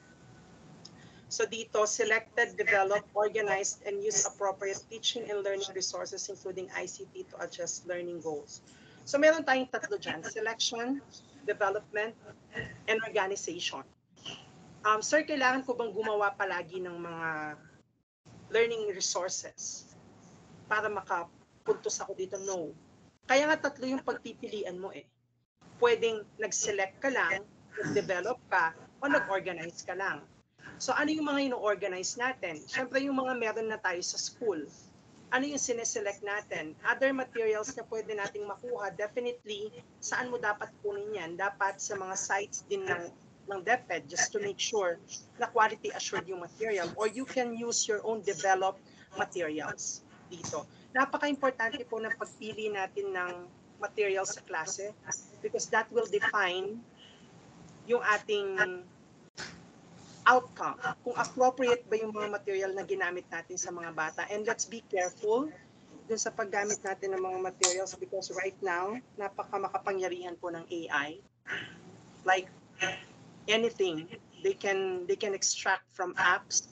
So dito, selected, develop, organized, and use appropriate teaching and learning resources, including ICT to adjust learning goals. So meron tayong tatlo dyan, selection, development, and organization. Sir, kailangan ko bang gumawa palagi ng mga learning resources para makapuntos ako dito? No. Kaya nga tatlo yung pagpipilian mo eh. Pwedeng nag-select ka lang, nag-develop ka, o nag-organize ka lang. So ano yung mga ino-organize natin? Siyempre yung mga meron na tayo sa school. Ano yung sineselect natin? Other materials na pwede nating makuha, definitely, saan mo dapat kunin yan? Dapat sa mga sites din ng DepEd just to make sure na quality assured yung material, or you can use your own developed materials dito. Napaka-importante po ng pagpili natin ng materials sa klase because that will define yung ating outcome, kung appropriate ba yung mga material na ginamit natin sa mga bata. And let's be careful dun sa paggamit natin ng mga materials because right now, napaka-makapangyarihan po ng AI. Like anything, they can extract from apps,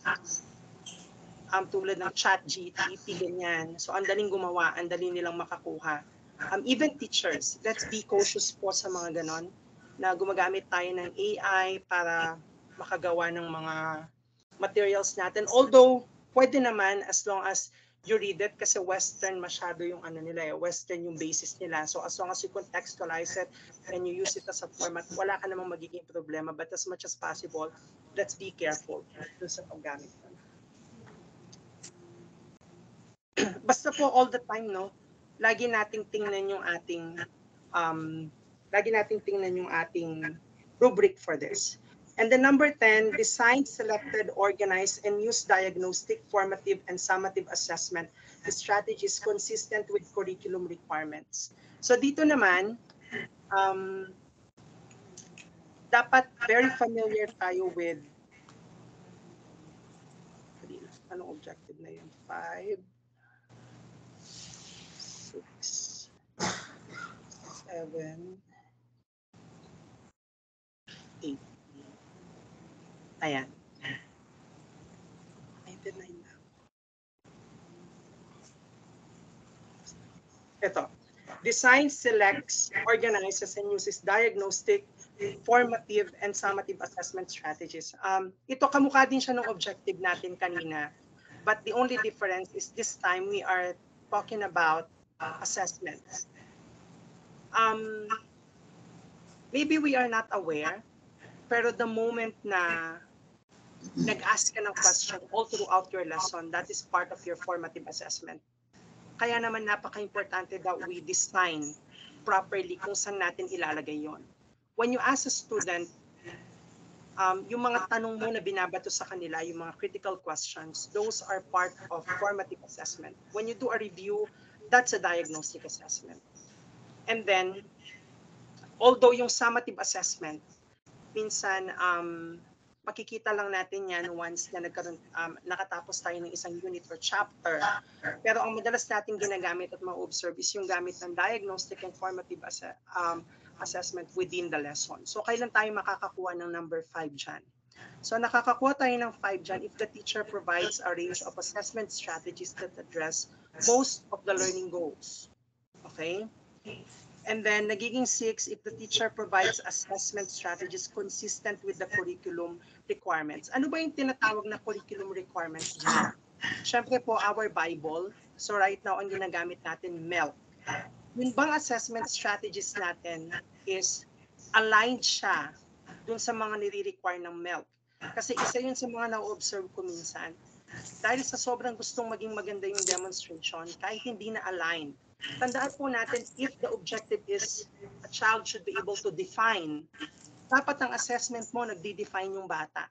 tulad ng ChatGPT, ganyan. So, ang daling gumawa, ang daling nilang makakuha. Even teachers, let's be cautious po sa mga ganon, na gumagamit tayo ng AI para makagawa ng mga materials natin. Although, pwede naman as long as you read it kasi Western masyado yung ano nila eh, Western yung basis nila. So as long as you contextualize it and you use it as a format, wala ka namang magiging problema. But as much as possible, let's be careful dun sa paggamit. Basta po all the time, no? Lagi nating tingnan yung ating rubric for this. And then number 10, design, selected, organized, and use diagnostic, formative, and summative assessment strategies consistent with curriculum requirements. So dito naman, dapat very familiar tayo with, anong objective na yun? 5, 6, 7, 8. Ayan. 99 na. Ito. Design, selects, organizes, and uses diagnostic, formative, and summative assessment strategies. Ito kamukha din siya ng objective natin kanina. But the only difference is this time we are talking about assessments. Maybe we are not aware, pero the moment na nag-ask ka ng question all throughout your lesson, that is part of your formative assessment. Kaya naman napaka-importante that we design properly kung saan natin ilalagay yon. When you ask a student, yung mga tanong mo na binabato sa kanila, yung mga critical questions, those are part of formative assessment. When you do a review, that's a diagnostic assessment. And then, although yung summative assessment, minsan, makikita lang natin yan once na nakatapos tayo ng isang unit or chapter. Pero ang madalas natin ginagamit at ma-observe is yung gamit ng diagnostic and formative assessment within the lesson. So kailan tayo makakakuha ng number 5 dyan? So nakakakuha tayo ng 5 dyan if the teacher provides a range of assessment strategies that address most of the learning goals. Okay? And then, nagiging 6, if the teacher provides assessment strategies consistent with the curriculum requirements. Ano ba yung tinatawag na curriculum requirements dyan? Siyempre po, our Bible. So right now, ang ginagamit natin, MELC. yung bang assessment strategies natin is aligned siya dun sa mga nire-require ng MELC. Kasi isa yun sa mga na-observe ko minsan. Dahil sa sobrang gustong maging maganda yung demonstration, kahit hindi na aligned. Tandaan po natin, if the objective is a child should be able to define, dapat ang assessment mo nagdi-define yung bata.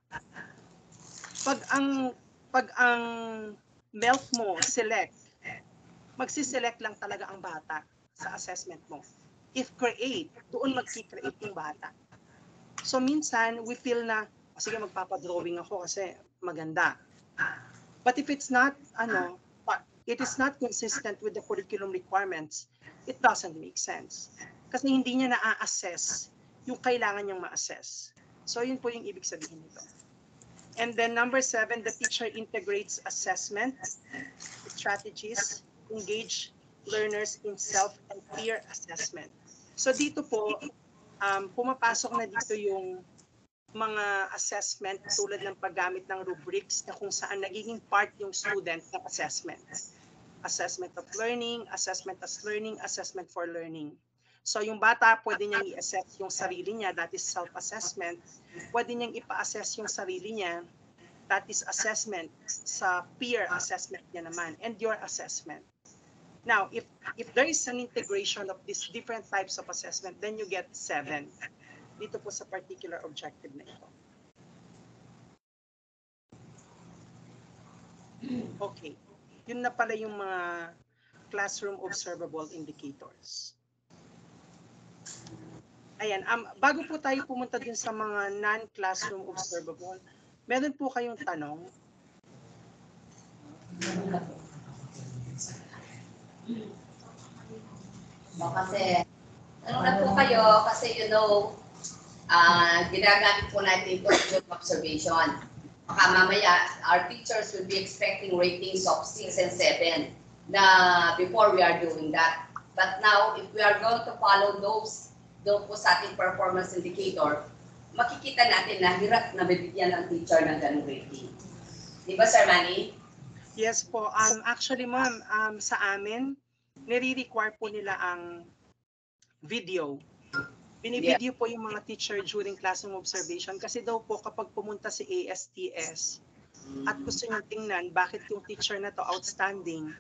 Pag ang MELC mo select, magsiselect lang talaga ang bata sa assessment mo. If create, doon magki-create yung bata. So minsan, we feel na, sige magpapadrawing ako kasi maganda. But if it's not, it is not consistent with the curriculum requirements, it doesn't make sense. Kasi hindi niya na-assess yung kailangan niyang ma-assess. So yun po yung ibig sabihin nito. And then number 7, the teacher integrates assessment strategies, engage learners in self and peer assessment. So dito po, pumapasok na dito yung mga assessment tulad ng paggamit ng rubrics na kung saan nagiging part yung student ng assessment. Assessment of learning, assessment as learning, assessment for learning. So yung bata, pwede niyang i-assess yung sarili niya, that is self-assessment. Pwede niyang ipa-assess yung sarili niya, that is assessment, sa peer assessment niya naman, and your assessment. Now, if there is an integration of these different types of assessment, then you get 7. Dito po sa particular objective na ito. Okay. Yun na pala yung mga classroom observable indicators. Ayan, bago po tayo pumunta din sa mga non-classroom observable, meron po kayong tanong? Kasi, ano na po kayo, kasi ginagamit po natin ito yung observation. Baka mamaya, our teachers will be expecting ratings of 6 and 7 na before we are doing that. But now, if we are going to follow those doon po sa ating performance indicator, makikita natin na hirap na bibigyan ng teacher ng ganung rating. Di ba, Sir Manny? Yes po. Actually, ma'am, sa amin, nire-require po nila ang video. Binivideo po yung mga teacher during classroom observation kasi daw po kapag pumunta si ASTS at gusto niyang tingnan bakit yung teacher na to outstanding,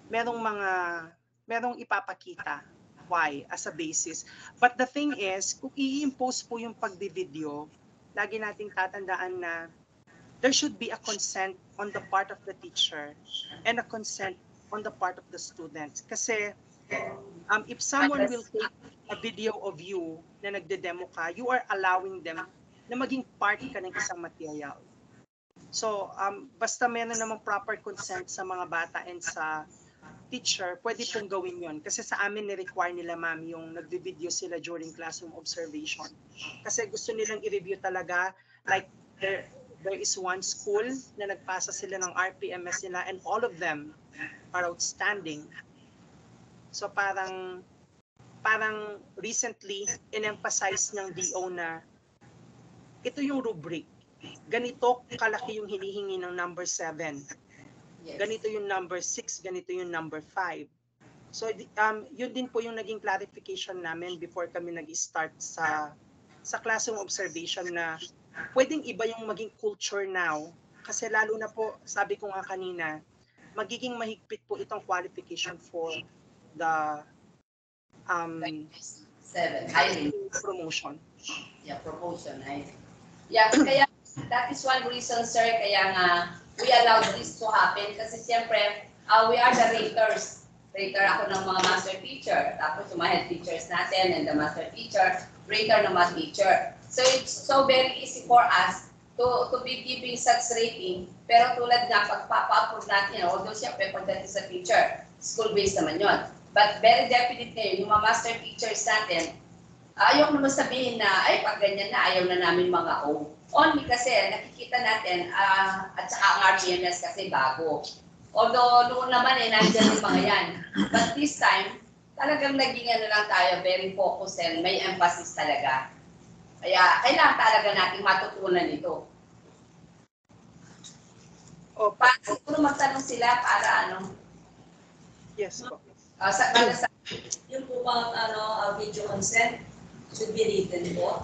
merong ipapakita why as a basis. But the thing is, kung i-impose po yung pagbi-video, lagi nating tatandaan na there should be a consent on the part of the teacher and a consent on the part of the students. Kasi if someone will take a video of you na nagde-demo ka, you are allowing them na maging part ka ng isang material. So, basta meron namang proper consent sa mga bata and sa teacher, pwede pong gawin yon. Kasi sa amin, ni-require nila, ma'am, yung nagbe-video sila during classroom observation. Kasi gusto nilang i-review talaga, like there is one school na nagpasa sila ng RPMS nila and all of them are outstanding. So parang recently in-emphasize ng DO na ito yung rubric. Ganito kalaki yung hinihingi ng number 7. Ganito yung number 6, ganito yung number 5. So yun din po yung naging clarification namin before kami nag-start sa classroom observation na pwedeng iba yung maging culture now. Kasi lalo na po, sabi ko nga kanina, magiging mahigpit po itong qualification for the 7, hiring. Promotion. Yeah, promotion. Yeah, kaya that is one reason, sir, kaya nga we allow this to happen kasi siyempre we are the raters. Rater ako ng mga master teacher, tapos yung mga head teachers natin and the master teacher, rater ng mga teacher. So it's so very easy for us to be giving such rating, pero tulad nga pagpapa-approve natin, although siyempre pagdating sa teacher, school-based naman yon. But very definite ngayon, yung mga master teachers natin, ayaw naman sabihin na, ay pag ganyan na, ayaw na namin mga O. Only kasi nakikita natin, at saka ang RPMS kasi bago. Although noon naman nandiyan yung mga yan. But this time, talagang naging lang tayo, very focused and may emphasis talaga. Kaya kailangan talaga natin matutunan ito. O, siguro magtanong sila para ano? Yes po. Sa Yun po pang video consent should be written po.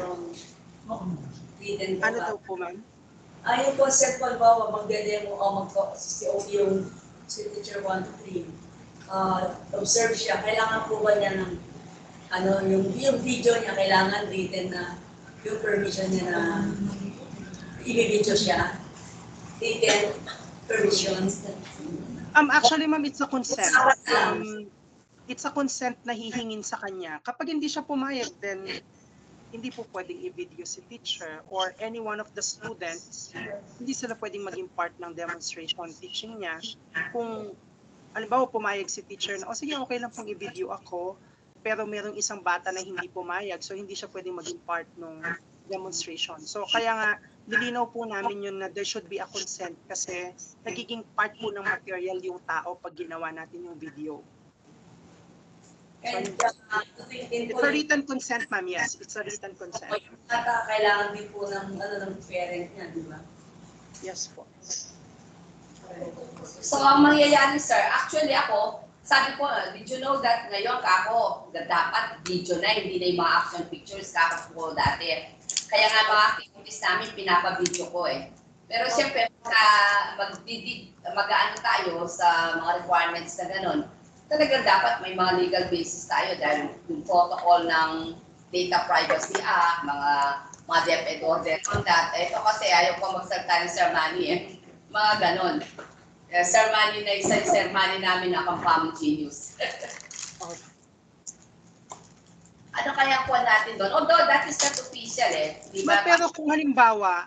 Written po Ano ba? daw po, ma'am? Yung consent po, halimbawa, magde-demo o yung signature 1 to 3. Observe siya, kailangan po ba niya ng yung video niya, kailangan written na yung permission niya na i-video siya. Written permissions. Actually, ma'am, it's a consent. It's a consent na hihingin sa kanya. Kapag hindi siya pumayag, then hindi po pwedeng i-video si teacher or any one of the students. Hindi sila pwedeng maging part ng demonstration teaching niya. Kung, halimbawa, pumayag si teacher na, sige, okay lang pong i-video ako, pero merong isang bata na hindi pumayag, so hindi siya pwedeng maging part ng demonstration. So, kaya nga, nilinaw po namin yun na there should be a consent kasi nagiging part po ng material yung tao pag ginawa natin yung video. And It's a written consent, ma'am. Yes, it's a written consent. Kailangan din po ng parent niya, di ba? Yes po. So, ang mangyayari, sir, actually ako, sabi ko, did you know that ngayon kako, dapat video na, hindi na yung mga action pictures kako po dati. Kaya nga mga activities namin, pinapa-video ko eh. Pero siyempre, mag-ano tayo sa mga requirements na gano'n, talagang dapat may mga legal basis tayo dahil yung protocol ng Data Privacy Act, mga DepEd order on that. Ito kasi ayaw ko magsalita ng Sir Manny eh. Mga ganon. Sir Manny na isa yung Sir Manny namin na Kampam Genius. Ano kaya po natin doon? Although that is not official eh. Diba? Pero kung halimbawa,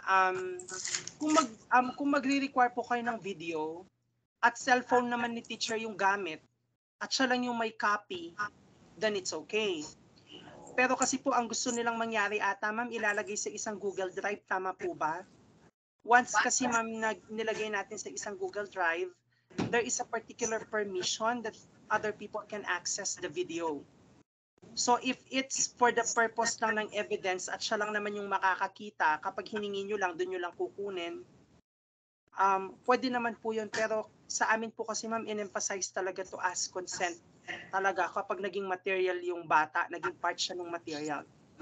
kung magre-require po kayo ng video at cellphone naman ni teacher yung gamit, at siya lang yung may copy, then it's okay. Pero kasi po ang gusto nilang mangyari ata, ma'am, ilalagay sa isang Google Drive, tama po ba? Once kasi, ma'am, nilagay natin sa isang Google Drive, there is a particular permission that other people can access the video. So if it's for the purpose lang ng evidence at siya lang naman yung makakakita, kapag hiningi nyo lang, doon nyo lang kukunin, pwede naman po yun. Pero sa amin po kasi, ma'am, in-emphasize talaga to ask consent. Talaga, kapag naging material yung bata, naging part siya ng material.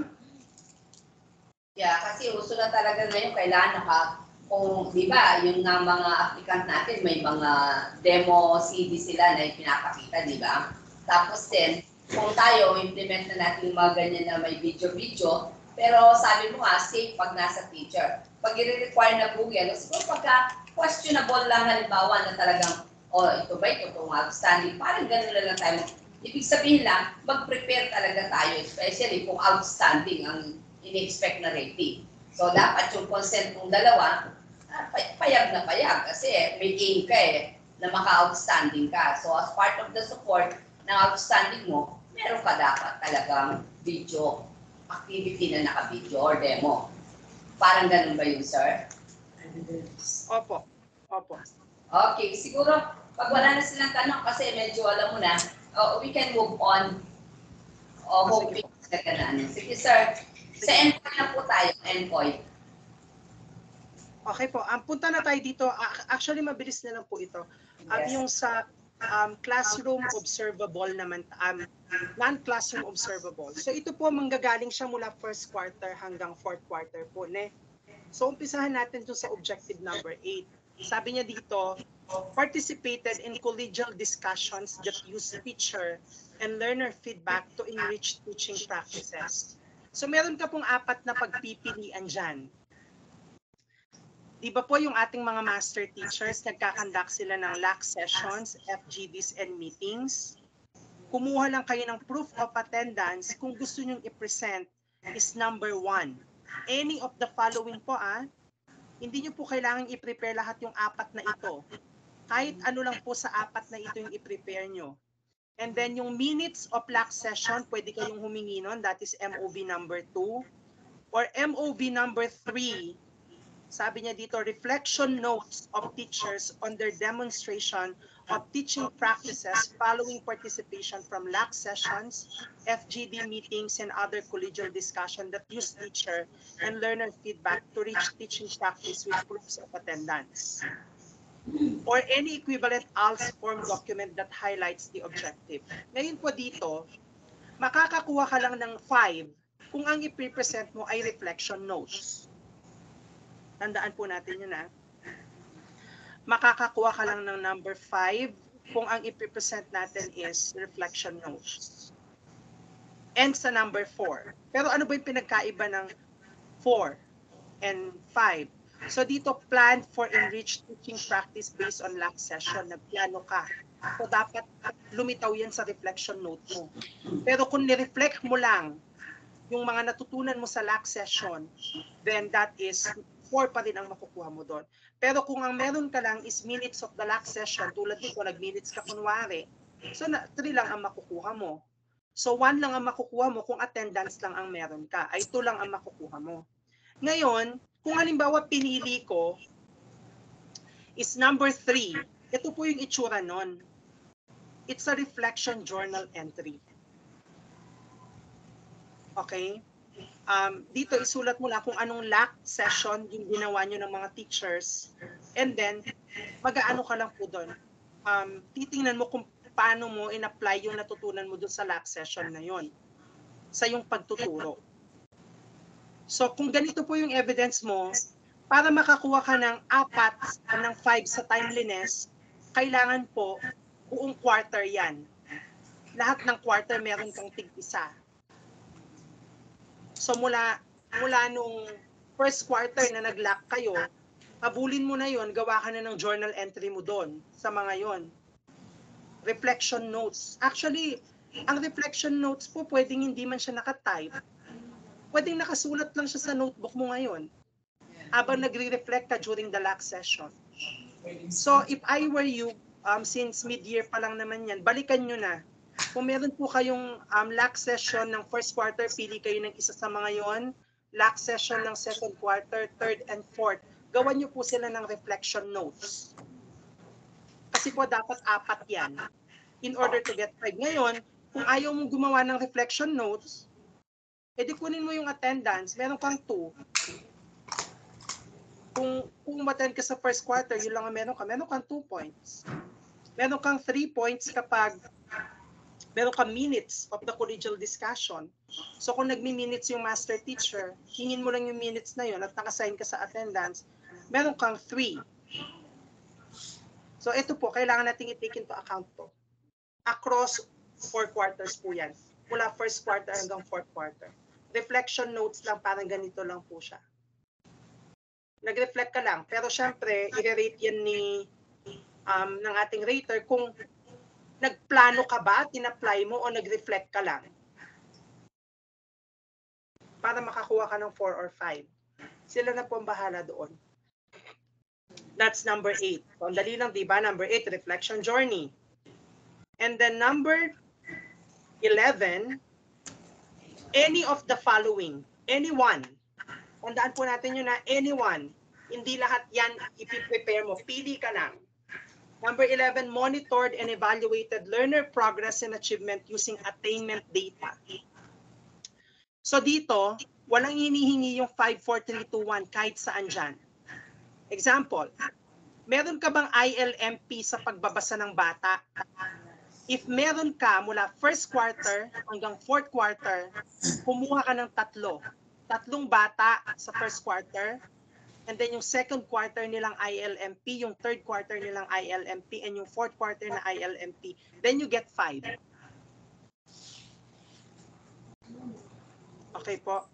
Yeah, kasi uso na talaga ngayon, kailangan kung di ba, yung mga applicant natin, may mga demo CD sila na pinapakita, di ba? Tapos din, kung tayo, implement na natin yung mga ganyan na may video-video, pero sabi mo nga, safe pag nasa teacher. Pag i-require na Google, siguro pagka questionable lang halimbawa na talagang, ito ba ito, itong outstanding, parang gano'n lang tayo. Ibig sabihin lang, mag-prepare talaga tayo, especially kung outstanding ang in-expect na rating. So, dapat yung consent ng dalawa, payag na payag kasi may aim ka na maka-outstanding ka. So, as part of the support ng outstanding mo, meron ka dapat talagang video activity na naka-video or demo. Parang ganun ba yun, sir? Opo. Opo. Okay, siguro pag wala na silang tanong kasi medyo alam mo na, we can move on. Hoping na ganaan. Sige, sir. Sa endpoint na po tayo, endpoint. Okay po. Punta na tayo dito. Actually, mabilis na lang po ito. Yes. Yung sa classroom observable naman, non-classroom observable. So ito po, manggagaling siya mula first quarter hanggang fourth quarter po. So umpisahan natin dun sa objective number 8. Sabi niya dito, participated in collegial discussions that use teacher and learner feedback to enrich teaching practices. So meron ka pong 4 na pagpipilian dyan. Di ba po yung ating mga master teachers, nagkakandak sila ng LAC sessions, FGDs, and meetings. Kumuha lang kayo ng proof of attendance kung gusto nyong i-present is number 1. Any of the following po, hindi nyo po kailangan i-prepare lahat yung 4 na ito. Kahit ano lang po sa 4 na ito yung i-prepare nyo. And then yung minutes of LAC session, pwede kayong humingi nun, that is MOV number 2. Or MOV number 3, sabi niya dito, reflection notes of teachers on their demonstration of teaching practices following participation from LAC sessions, FGD meetings, and other collegial discussion that use teacher and learner feedback to reach teaching practice with proofs of attendance. Or any equivalent ALS form document that highlights the objective. Ngayon po dito, makakakuha ka lang ng 5 kung ang i-present mo ay reflection notes. Tandaan po natin yun, ha? Makakakuha ka lang ng number 5 kung ang i-present natin is reflection notes. And sa number 4. Pero ano ba yung pinagkaiba ng 4 and 5? So dito, plan for enriched teaching practice based on last session. Nagplano ka. So dapat lumitaw yan sa reflection note mo. Pero kung ni-reflect mo lang yung mga natutunan mo sa last session, then that is 4 pa rin ang makukuha mo doon. Pero kung ang meron ka lang is minutes of the last session, tulad nito, nag-minutes ka kunwari, so 3 lang ang makukuha mo. So 1 lang ang makukuha mo kung attendance lang ang meron ka, ay 2 lang ang makukuha mo. Ngayon, kung halimbawa pinili ko is number 3, ito po yung itsura nun. It's a reflection journal entry. Okay? Dito isulat mo lang kung anong last session yung ginawa nyo ng mga teachers. And then, mag-aano ka lang po doon. Titingnan mo kung paano mo in-apply yung natutunan mo doon sa last session na yon sa yung pagtuturo. So, kung ganito po yung evidence mo, para makakuha ka ng 4 ng 5 sa timeliness, kailangan po buong quarter yan. Lahat ng quarter meron kang tig-isa. So mula nung first quarter na nag-lock kayo, habulin mo na yon, gawa ka na ng journal entry mo doon sa mga yon. Reflection notes. Actually, ang reflection notes po, pwedeng hindi man siya nakatype. Pwedeng nakasulat lang siya sa notebook mo ngayon habang nagre-reflect ka during the last session. So if I were you, since mid-year pa lang naman yan, balikan nyo na. Kung meron po kayong last session ng first quarter, pili kayo ng isa sa mga yon. Last session ng second quarter, third and fourth, gawan nyo po sila ng reflection notes. Kasi po dapat 4 yan in order to get 5. Ngayon, kung ayaw mong gumawa ng reflection notes, edi kunin mo yung attendance, meron kang 2. Kung umattend ka sa first quarter, yun lang ang meron kang 2 points. Meron kang 3 points kapag meron kang minutes of the collegial discussion. So kung nagmi-minutes yung master teacher, hingin mo lang yung minutes na yun at nakasign ka sa attendance, meron kang 3. So ito po, kailangan nating i-take into account to. Across 4 quarters po yan. Mula first quarter hanggang fourth quarter. Reflection notes lang, parang ganito lang po siya. Nag-reflect ka lang. Pero syempre, i-rate yan ng ating rater kung nagplano ka ba, tin-apply mo, o nag-reflect ka lang. Para makakuha ka ng 4 or 5. Sila na po ang bahala doon. That's number 8. So, ang dali lang, diba? Number 8, reflection journey. And then number 11, any of the following. Anyone. Tandaan po natin yun na anyone. Hindi lahat yan ipiprepare mo. Pili ka lang. Number 11, monitored and evaluated learner progress and achievement using attainment data. So dito, walang hinihingi yung 5, 4, 3, 2, 1 kahit saan dyan. Example, meron ka bang ILMP sa pagbabasa ng bata? If meron ka mula first quarter hanggang fourth quarter, kumuha ka ng 3. 3 bata sa first quarter, and then yung second quarter nilang ILMP, yung third quarter nilang ILMP, and yung fourth quarter na ILMP. Then you get 5. Okay po.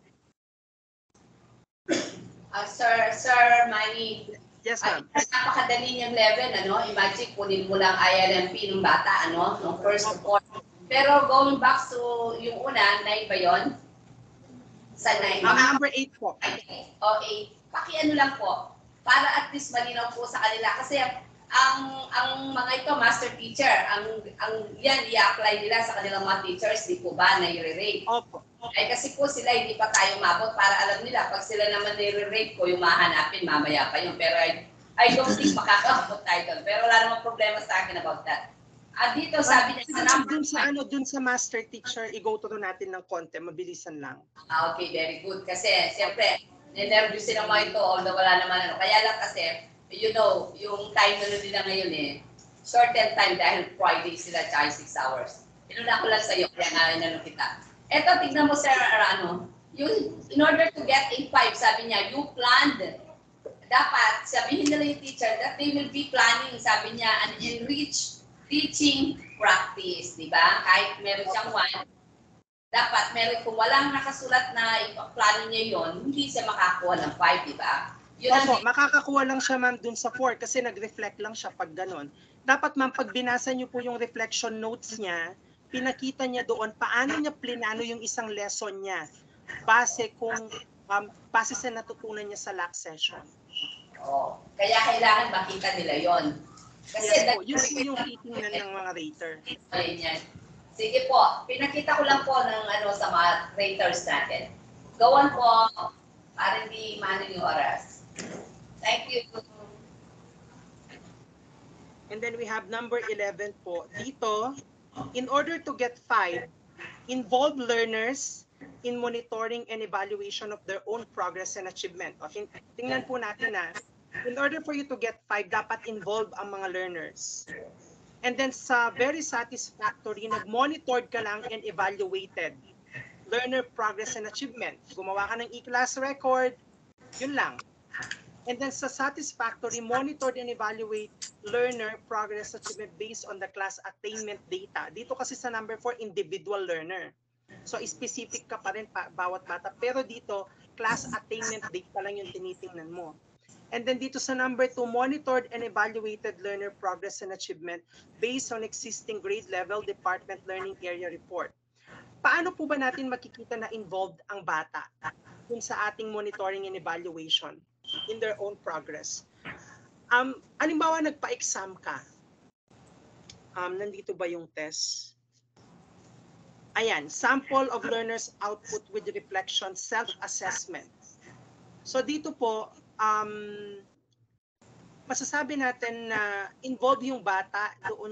Sir Manny, Yes, ma'am. napakadali niyang level, ano? Imagine, kunin mo lang ILMP ng bata, ano? Nung first to fourth. Pero going back to yung una, 9 ba yun? Sa 9. Number 8 po. Okay. Paki-ano lang po, para at least malinaw po sa kanila. Kasi ang mga ito, master teacher, ang yan, i-apply nila sa kanilang mga teachers, di po ba, na i-rate? Opo. Ay kasi po sila, hindi pa tayo mabot para alam nila, pag sila naman i-rate ko, yung mahanapin, mamaya pa yun. Pero I don't think makakabot tayo doon. Pero wala namang problema sa akin about that. At dito, sabi niya sa number dun sa master teacher, i-go through natin ng konti, mabilisan lang. Okay, very good. Kasi, siyempre, ninervous sila mga ito, although wala naman ano. Kaya lang kasi, you know, yung time na nila ngayon shortened time dahil Friday sila, tsaka 6 hours. Inuna ko lang sa'yo, kaya nga inano kita. Eto, tignan mo, Sir Arano. Yung, in order to get a 5, sabi niya, you planned. Dapat, sabihin nila yung teacher that they will be planning, sabi niya, an enriched teaching practice, di ba? Kahit meron siyang 1, dapat meron, kung walang nakasulat na plano niya yon, hindi siya makakuha ng 5, di ba? Opo, makakakuha lang siya ma'am dun sa 4 kasi nag-reflect lang siya pag ganon. Dapat ma'am, pag binasa niyo po yung reflection notes niya, pinakita niya doon paano niya plinano yung isang lesson niya base sa natutunan niya sa last session. Oh, kaya kailangan makita nila yon. Kasi yes po, yun po yung titingnan ng mga rater. Yan. Sige po, pinakita ko lang po ng sa mga raters natin. Gawan po, para hindi maano yung oras. Thank you. And then we have number 11 po. Dito, in order to get 5, involve learners in monitoring and evaluation of their own progress and achievement. Okay, tingnan po natin na, in order for you to get 5, dapat involve ang mga learners. And then sa very satisfactory, nag-monitored ka lang and evaluated learner progress and achievement. Gumawa ka ng e-class record, yun lang. And then sa satisfactory, monitored and evaluate learner progress achievement based on the class attainment data. Dito kasi sa number 4, individual learner. So specific ka pa rin bawat bata. Pero dito, class attainment data lang yung tinitingnan mo. And then dito sa number 2, monitored and evaluated learner progress and achievement based on existing grade level department learning area report. Paano po ba natin makikita na involved ang bata dun sa ating monitoring and evaluation in their own progress? Halimbawa, nagpa-exam ka. Nandito ba yung test? Ayan, sample of learners output with reflection, self-assessment. So dito po, masasabi natin na involve yung bata doon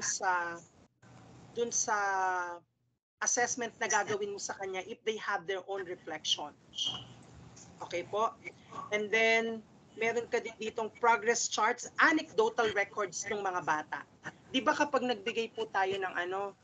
sa assessment na gagawin mo sa kanya if they have their own reflection. Okay po? And then, meron ka din ditong progress charts, anecdotal records ng mga bata. Di ba kapag nagbigay po tayo ng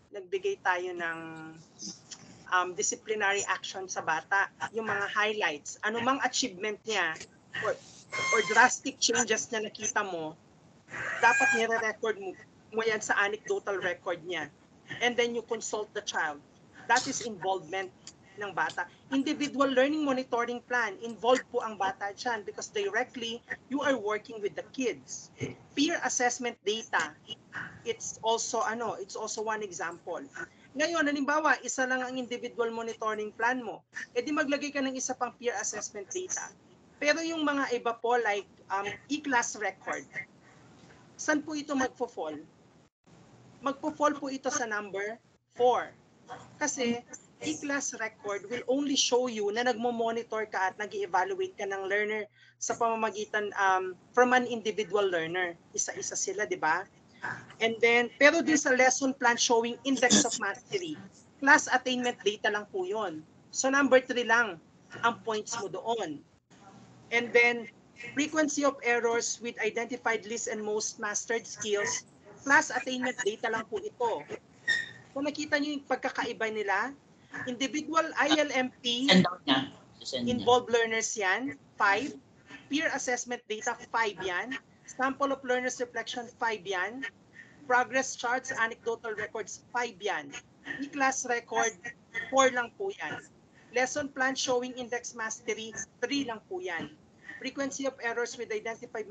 disciplinary action sa bata, yung mga highlights, anumang achievement niya or drastic changes na nakita mo, dapat nire-record mo yan sa anecdotal record niya. And then you consult the child. That is involvement ng bata. Individual learning monitoring plan, involved po ang bata dyan because directly you are working with the kids. Peer assessment data, it's also one example. Ngayon, halimbawa, isa lang ang individual monitoring plan mo, edi maglagay ka ng isa pang peer assessment data. Pero yung mga iba po like e-class record, saan po ito magpo-fall? Magpo-fall po ito sa number 4. Kasi e-class record will only show you na nagmo-monitor ka at nag-evaluate ka ng learner sa pamamagitan from an individual learner. Isa-isa sila, di ba? And then, pero din sa lesson plan showing index of mastery, class attainment data lang po yun. So number 3 lang ang points mo doon. And then, frequency of errors with identified least and most mastered skills, class attainment data lang po ito. Kung nakita niyo yung pagkakaiba nila, individual ILMP, involved learners yan, 5. Peer assessment data, 5 yan. Sample of learners reflection, 5 yan. Progress charts, anecdotal records, 5 yan. E-class record, 4 lang po yan. Lesson plan showing index mastery, 3 lang po yan. Frequency of errors with identified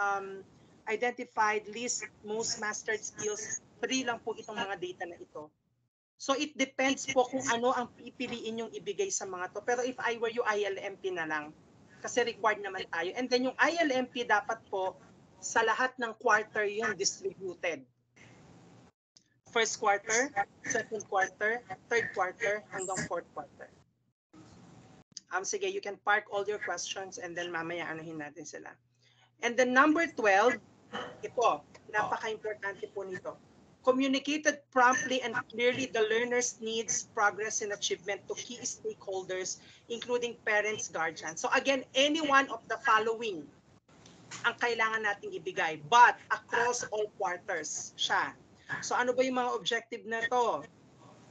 least most mastered skills, 3 lang po itong mga data na ito. So it depends po kung ano ang pipiliin yung ibigay sa mga to. Pero if I were you, ILMP na lang. Kasi required naman tayo. And then yung ILMP dapat po sa lahat ng quarter yung distributed. First quarter, second quarter, third quarter, hanggang fourth quarter. Sige, you can park all your questions and then mamaya anuhin natin sila. And then number 12, ito, napaka-importante po nito. Communicated promptly and clearly the learner's needs, progress, and achievement to key stakeholders, including parents, guardians. So again, any one of the following ang kailangan nating ibigay, but across all quarters siya. So ano ba yung mga objective na to?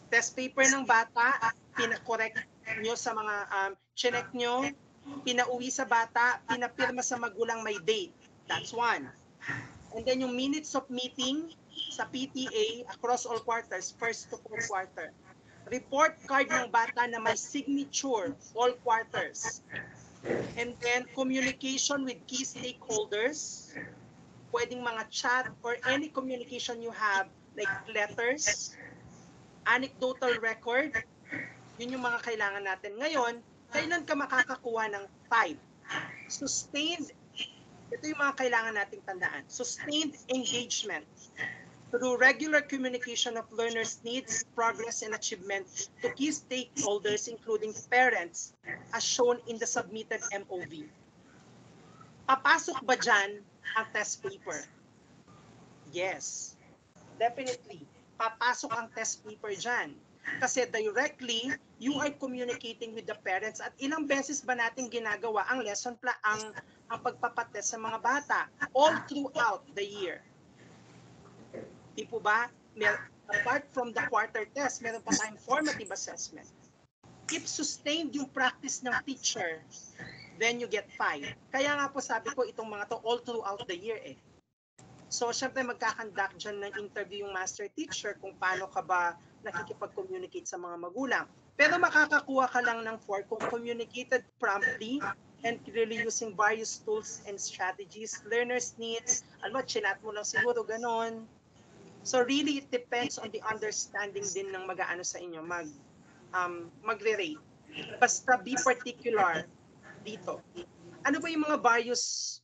Test paper ng bata, pinakorek nyo sa mga, chinek nyo, pinauwi sa bata, pinapirma sa magulang may date. That's one. And then yung minutes of meeting sa PTA across all quarters, first to fourth quarter. Report card ng bata na may signature, all quarters. And then communication with key stakeholders, pwedeng mga chat or any communication you have, like letters, anecdotal record, yun yung mga kailangan natin. Ngayon, kailan ka makakakuha ng 5? Sustained, ito yung mga kailangan nating tandaan. Sustained engagement through regular communication of learners' needs, progress, and achievement to key stakeholders, including parents, as shown in the submitted MOV. Papasok ba dyan ang test paper? Yes, definitely. Papasok ang test paper dyan. Kasi directly, you are communicating with the parents. At ilang beses ba natin ginagawa ang lesson plan, ang pagpapatest sa mga bata? All throughout the year. Di po ba? Apart from the quarter test, meron pa tayong formative assessment. If sustained yung practice ng teacher, then you get 5. Kaya nga po sabi ko, itong mga to all throughout the year eh. So, syempre magkakandak dyan ng interview yung master teacher kung paano ka ba nakikipag-communicate sa mga magulang. Pero makakakuha ka lang ng 4 kung communicated promptly and clearly using various tools and strategies, learners' needs, alam mo, chinat mo lang siguro, ganon. So really, it depends on the understanding din ng mag-aano sa inyo, magre-rate. Basta be particular dito. Ano ba yung mga various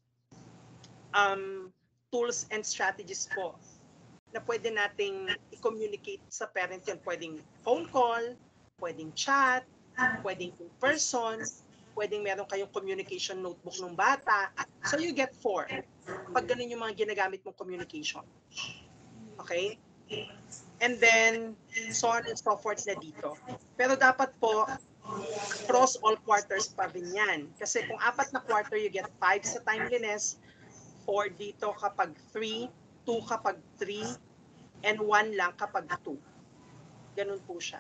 tools and strategies po na pwede nating i-communicate sa parent yun? Pwedeng phone call, pwedeng chat, pwedeng in person, pwedeng meron kayong communication notebook ng bata. So you get 4. Pag ganun yung mga ginagamit mong communication. Okay? And then, so on and so forth na dito. Pero dapat po, across all quarters pa rin yan. Kasi kung 4 na quarter, you get 5 sa timeliness, 4 dito kapag 3, 2 kapag 3, and 1 lang kapag 2. Ganun po siya.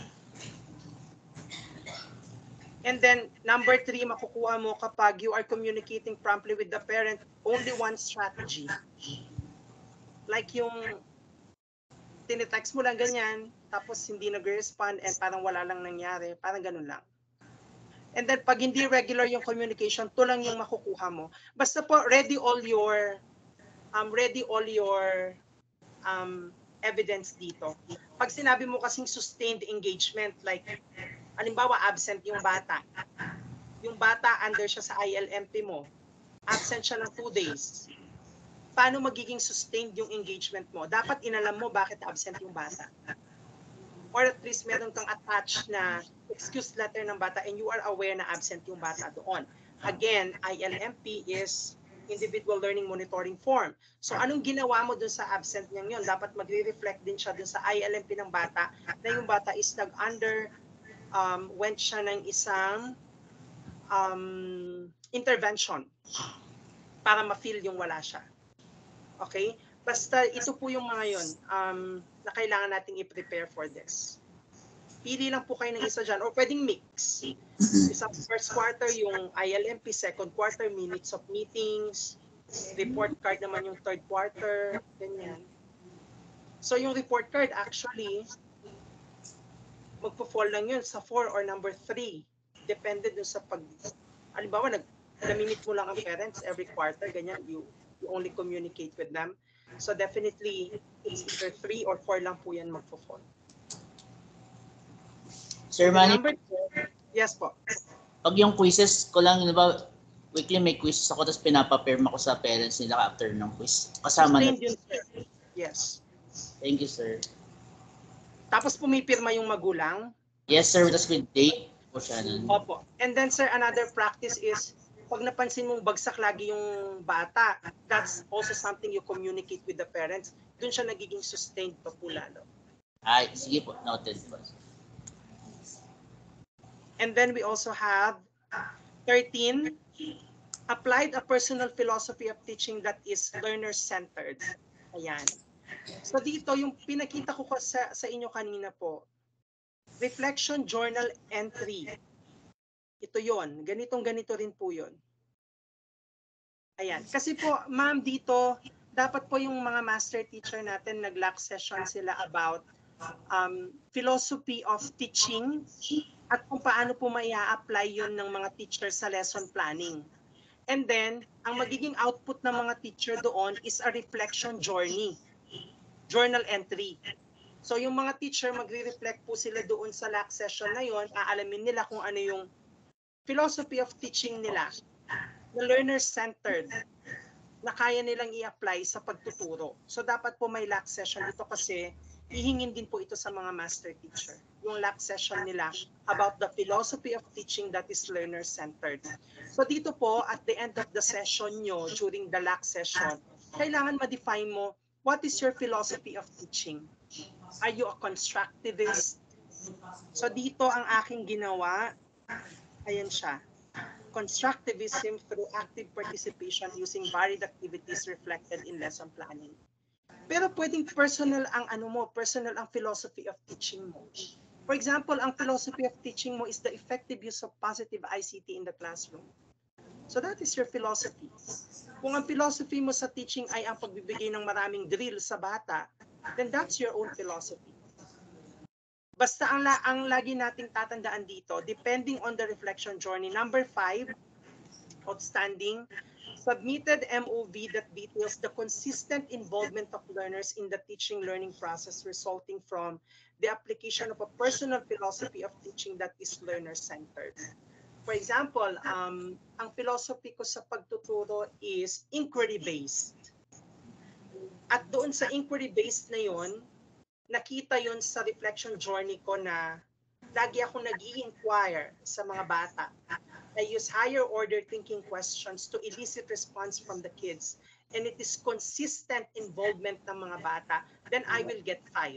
And then, number 3, makukuha mo kapag you are communicating promptly with the parent, only one strategy. Like yung tinitext mo lang ganyan, tapos hindi nag-respond and parang wala lang nangyari, parang ganun lang. And then pag hindi regular yung communication, to lang yung makukuha mo. Basta po ready all your evidence dito. Pag sinabi mo kasing sustained engagement, like halimbawa absent yung bata under siya sa ILMP mo, absent siya ng 2 days. Paano magiging sustained yung engagement mo? Dapat inalam mo bakit absent yung bata. Or at least meron kang attached na excuse letter ng bata and you are aware na absent yung bata doon. Again, ILMP is Individual Learning Monitoring Form. So anong ginawa mo dun sa absent niya yun? Dapat magre-reflect din siya dun sa ILMP ng bata na yung bata is went siya ng isang intervention para ma-feel yung wala siya. Okay? Basta ito po yung mga yun na kailangan nating i-prepare for this. Pili lang po kayo ng isa dyan or pwedeng mix. Isang first quarter yung ILMP, second quarter minutes of meetings, report card naman yung third quarter, ganyan. So yung report card actually, magpo-fall lang yun sa 4 or number 3. Depende dun sa halimbawa, na-minute mo lang ang parents every quarter, ganyan, you only communicate with them. So definitely, it's either 3 or 4 lang po yan magpo-fall. Sir Manny, yes po. pag yung quizzes ko lang, diba, weekly may quizzes ako, tapos pinapapirma ko sa parents nila after ng quiz. Kasama na. Yun, sir. Yes. Thank you, sir. Tapos pumipirma yung magulang? Yes, sir. Tapos with date po siya nun. Opo. And then, sir, another practice is, pag napansin mong bagsak lagi yung bata, that's also something you communicate with the parents. Doon siya nagiging sustained pa po lalo. Ay, sige po. Noted po. And then we also have 13, applied a personal philosophy of teaching that is learner-centered. Ayan. So dito, yung pinakita ko sa inyo kanina po, reflection journal entry. Ito yon, ganito rin po yon. Ayan, kasi po ma'am dito, dapat po yung mga master teacher natin nag-lock session sila about philosophy of teaching at kung paano po maya-apply yun ng mga teacher sa lesson planning. And then, ang magiging output ng mga teacher doon is a reflection journey, journal entry. So yung mga teacher, magre-reflect po sila doon sa lock session na yon, aalamin nila kung ano yung philosophy of teaching nila, na learner-centered, na kaya nilang i-apply sa pagtuturo. So dapat po may lock session ito kasi ihingin din po ito sa mga master teacher. Yung lock session nila about the philosophy of teaching that is learner-centered. So dito po, at the end of the session nyo, during the lock session, kailangan ma-define mo, what is your philosophy of teaching? Are you a constructivist? So dito ang aking ginawa, ayan siya. Constructivism through active participation using varied activities reflected in lesson planning. Pero pwedeng personal ang personal ang philosophy of teaching mo. For example, ang philosophy of teaching mo is the effective use of positive ICT in the classroom. So that is your philosophy. Kung ang philosophy mo sa teaching ay ang pagbibigay ng maraming drill sa bata, then that's your own philosophy. Basta ang lagi nating tatandaan dito, depending on the reflection journey. Number 5, outstanding, submitted MOV that details the consistent involvement of learners in the teaching learning process resulting from the application of a personal philosophy of teaching that is learner-centered. For example, ang philosophy ko sa pagtuturo is inquiry-based. At doon sa inquiry-based na yon, nakita yon sa reflection journey ko na lagi ako nag-i-inquire sa mga bata. I use higher order thinking questions to elicit response from the kids. And it is consistent involvement ng mga bata, then I will get 5.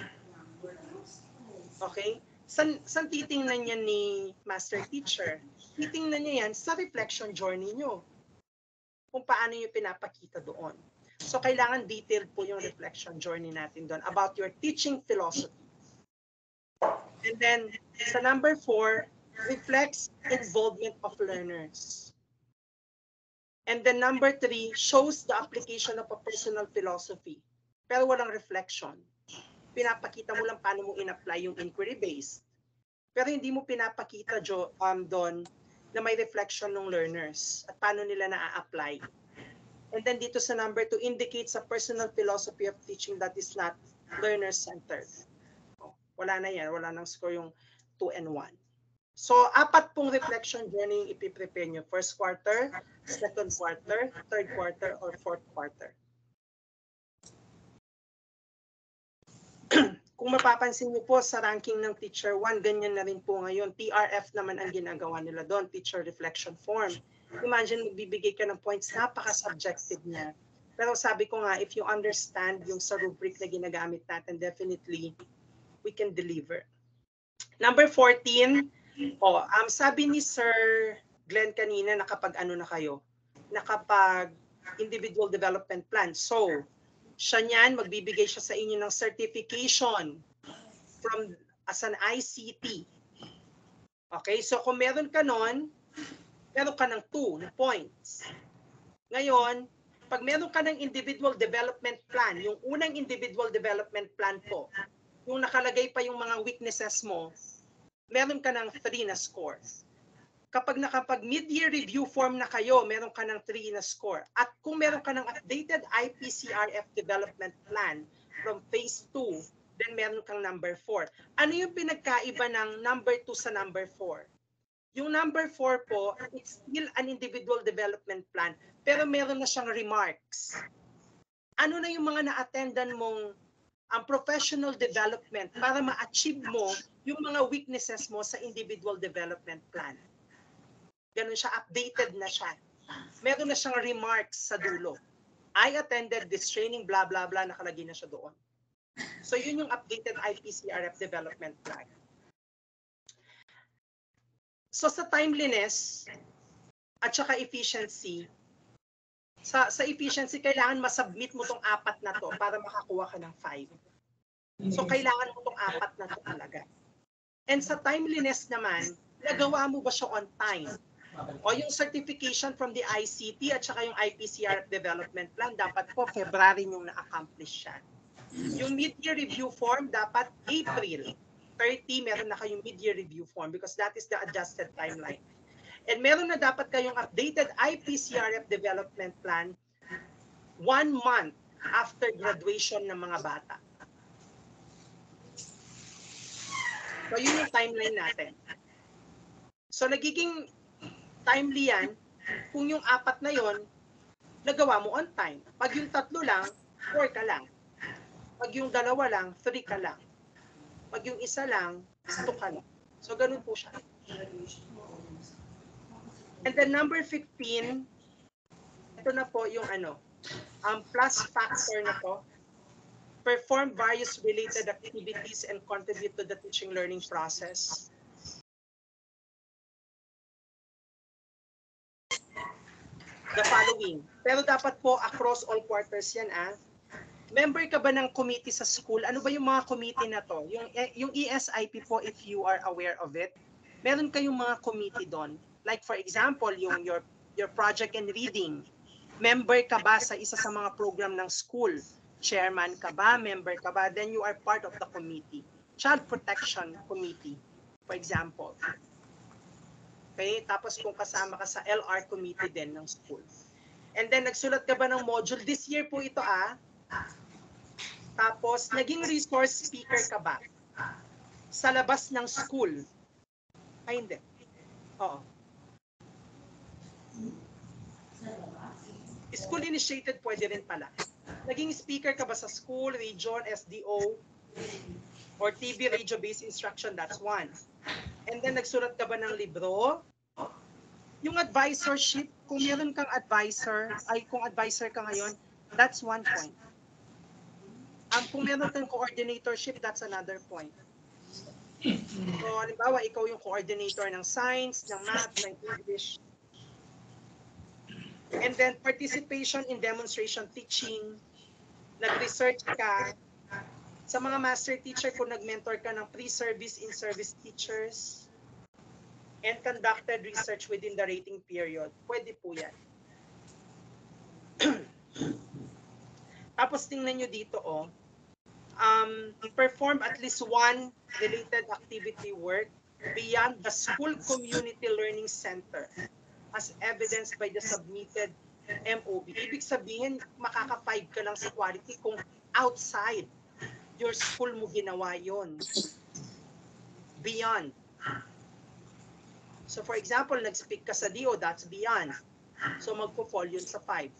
Okay? San titingnan niya ni master teacher? Titingnan niya yan sa reflection journey nyo. Kung paano nyo pinapakita doon. So, kailangan detailed po yung reflection journey natin doon about your teaching philosophy. And then, sa number 4, reflects involvement of learners. And then number 3, shows the application of a personal philosophy. Pero walang reflection. Pinapakita mo lang paano mo in-apply yung inquiry-based. Pero hindi mo pinapakita doon na may reflection ng learners at paano nila na-apply. And then dito sa number 2, indicates a personal philosophy of teaching that is not learner-centered. Wala na yan. Wala nang score yung 2 and 1. So, 4 pong reflection journey yung ipiprepare nyo. First quarter, second quarter, third quarter, or fourth quarter. Kung mapapansin nyo po sa ranking ng Teacher 1, ganyan na rin po ngayon. TRF naman ang ginagawa nila doon, Teacher Reflection Form. Imagine, magbibigay ka ng points, napaka-subjective niya. Pero sabi ko nga, if you understand yung sa rubric na ginagamit natin, definitely, we can deliver. Number 14, sabi ni Sir Glenn kanina, nakapag individual development plan. So, siya niyan, magbibigay siya sa inyo ng certification as an ICT. Okay, so kung meron ka nun, meron ka ng 2 na points. Ngayon, pag meron ka ng individual development plan, yung unang individual development plan po, yung nakalagay pa yung mga weaknesses mo, meron ka ng 3 na score. Kapag mid-year review form na kayo, meron ka ng 3 na score. At kung meron ka ng updated IPCRF development plan from phase 2, then meron kang number 4. Ano yung pinagkaiba ng number 2 sa number 4? Yung number 4 po, it's still an individual development plan, pero meron na siyang remarks. Ano na yung mga na-attendan mong ang professional development para ma-achieve mo yung mga weaknesses mo sa individual development plan? Ganun siya, updated na siya. Meron na siyang remarks sa dulo. I attended this training, blah, blah, blah, nakalagay na siya doon. So yun yung updated IPCRF development plan. So sa timeliness at saka efficiency, sa efficiency, kailangan masubmit mo tong 4 na to para makakuha ka ng 5. So kailangan mo tong 4 na to talaga. And sa timeliness naman, nagawa mo ba siya on time? O yung certification from the ICT at saka yung IPCRF development plan, dapat po February yung na-accomplish siya. Yung mid-year review form, dapat April 30, meron na kayong mid-year review form because that is the adjusted timeline. And meron na dapat kayong updated IPCRF development plan 1 month after graduation ng mga bata. So yun yung timeline natin. So nagiging timely yan kung yung 4 na yon nagawa mo on time. Pag yung 3 lang, 4 ka lang. Pag yung 2 lang, 3 ka lang. Pag yung 1 lang, 2 ka lang. So ganun po siya. And then number 15, ito na po yung plus factor na to. Perform various related activities and contribute to the teaching learning process. The following. Pero dapat po across all quarters yan Member ka ba ng committee sa school? Ano ba yung mga committee na to? Yung ESIP po, if you are aware of it, meron kayong mga committee doon. Like for example, yung your project and reading. Member ka ba sa isa sa mga program ng school? Chairman ka ba? Member ka ba? Then you are part of the committee. Child Protection Committee, for example. Okay? Tapos kung kasama ka sa LR committee din ng school. And then nagsulat ka ba ng module? This year po ito Tapos naging resource speaker ka ba? Sa labas ng school? Ay hindi. Oo. School initiated pwede rin pala. Naging speaker ka ba sa school, region, SDO, or TV radio-based instruction? That's 1. And then nagsulat ka ba ng libro? Yung advisorship, kung meron kang advisor, kung advisor ka ngayon, that's 1 point. Kung meron kang coordinatorship, that's another point. So, halimbawa, ikaw yung coordinator ng science, ng math, ng English. And then, participation in demonstration teaching, nag-research ka, sa mga master teacher, kung nag-mentor ka ng pre-service, in-service teachers, and conducted research within the rating period, pwede po yan. Tapos tingnan nyo dito, perform at least 1 related activity work beyond the school community learning center as evidenced by the submitted MOB. Ibig sabihin, makaka-5 ka lang sa quality kung outside your school mo ginawa yon. Beyond. So for example, nag-speak ka sa DO, that's beyond. So magpo-fall yun sa 5.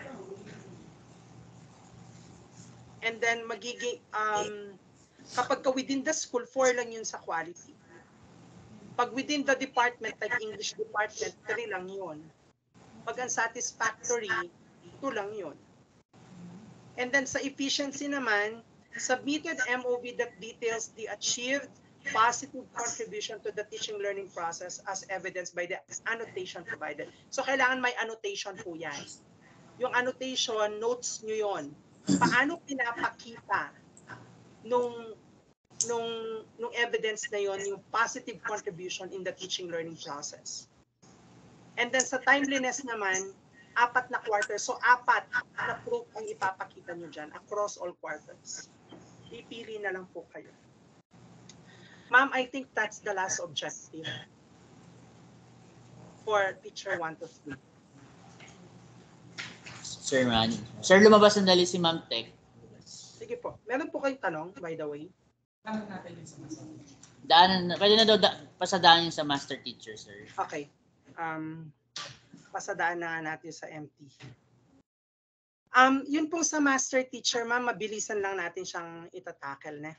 And then magiging, kapag ka within the school, 4 lang yun sa quality. Pag within the department, like English department, 3 lang yun. Pag unsatisfactory, 2 lang yun. And then sa efficiency naman, submitted MOV that details the achieved positive contribution to the teaching learning process as evidenced by the annotation provided. So kailangan may annotation po yan. Yung annotation, notes nyo yon. Paano pinapakita nung evidence na yon yung positive contribution in the teaching learning process. And then sa timeliness naman, 4 na quarters. So 4 na proof ang ipapakita nyo dyan across all quarters. Pipili na lang po kayo. Ma'am, I think that's the last objective for teacher 1 to 3. Sir Manny. Sir, lumabas sandali si Ma'am Tech. Sige po. Meron po kayong tanong, by the way? Pwede na daw pasadaan sa master teacher, sir. Okay. Pasadaan na natin sa MT. Yun pong sa master teacher, ma'am, mabilisan lang natin siyang itatackle na.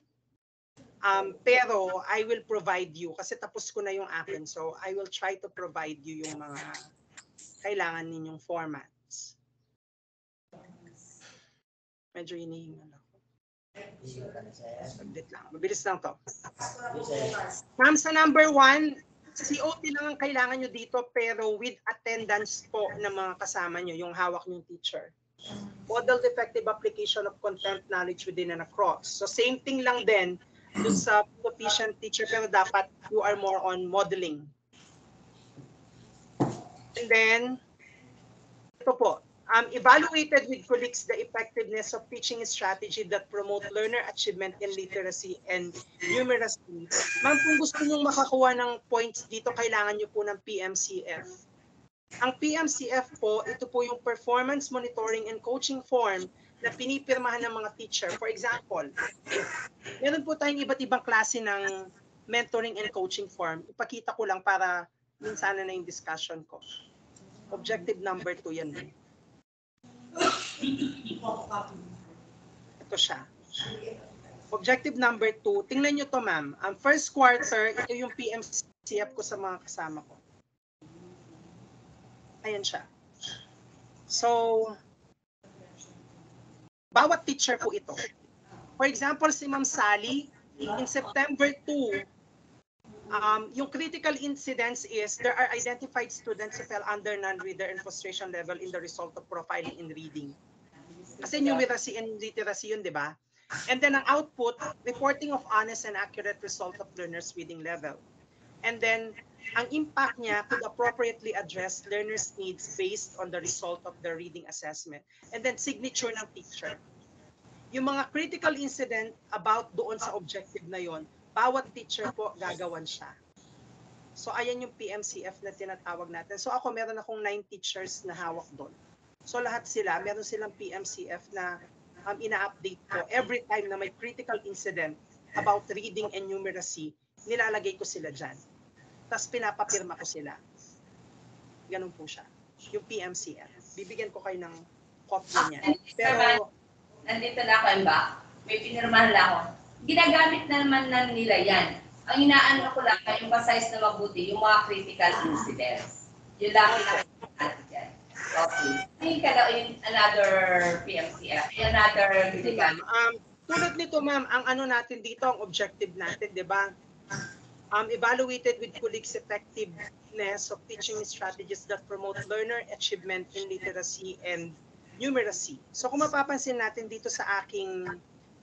Pero I will provide you, kasi tapos ko na yung akin, so I will try to provide you yung mga kailangan ninyong formats. Medyo hinihingal ako. Saglit lang. Mabilis lang to. Ma'am, sa number 1, COT lang ang kailangan nyo dito, pero with attendance po ng mga kasama nyo, yung hawak nyong teacher. Modeled effective application of content knowledge within and across. So same thing lang din dun sa proficient teacher, pero dapat you are more on modeling. And then, ito po, evaluated with colleagues the effectiveness of teaching strategy that promote learner achievement in literacy and numeracy. Ma'am, kung gusto nyo makakuha ng points dito, kailangan nyo po ng PMCF. Ang PMCF po, ito po yung performance monitoring and coaching form na pinipirmahan ng mga teacher. For example, meron po tayong iba't ibang klase ng mentoring and coaching form. Ipakita ko lang para minsan na yung discussion ko. Objective number 2 yan. Ito siya. Objective number 2, tingnan nyo to ma'am. Ang first quarter, ito yung PMCF ko sa mga kasama ko. Ayan siya. So, bawat teacher po ito. For example, si Ma'am Sally, in September 2, yung critical incidents is there are identified students who fell under non-reader and frustration level in the result of profiling in reading. Kasi numeracy and literacy yun, di ba? And then ang output, reporting of honest and accurate result of learners' reading level. And then, ang impact niya could appropriately address learners' needs based on the result of the reading assessment. And then, signature ng teacher. Yung mga critical incident about doon sa objective na yon, bawat teacher po gagawan siya. So, ayan yung PMCF na tinatawag natin. So, ako, meron akong 9 teachers na hawak doon. So, lahat sila, meron silang PMCF na ina-update ko. Every time na may critical incident about reading and numeracy, nilalagay ko sila dyan. Tapos pinapapirma ko sila. Ganun po siya. Yung PMCF. Bibigyan ko kayo ng copy niya. Pero, nandito na ako, ba? May pinirmahan lang ako. Ginagamit na naman na nila yan. Ang inaano ko lang, yung size na mabuti, yung mga critical incidents. Yung lang pinakita natin dyan. Okay. Hindi ka na yung another PMCF, another critical. Tulad nito ma'am, ang ano natin dito, ang objective natin, di ba? Evaluated with colleagues' effectiveness of teaching strategies that promote learner achievement in literacy and numeracy. So kung mapapansin natin dito sa aking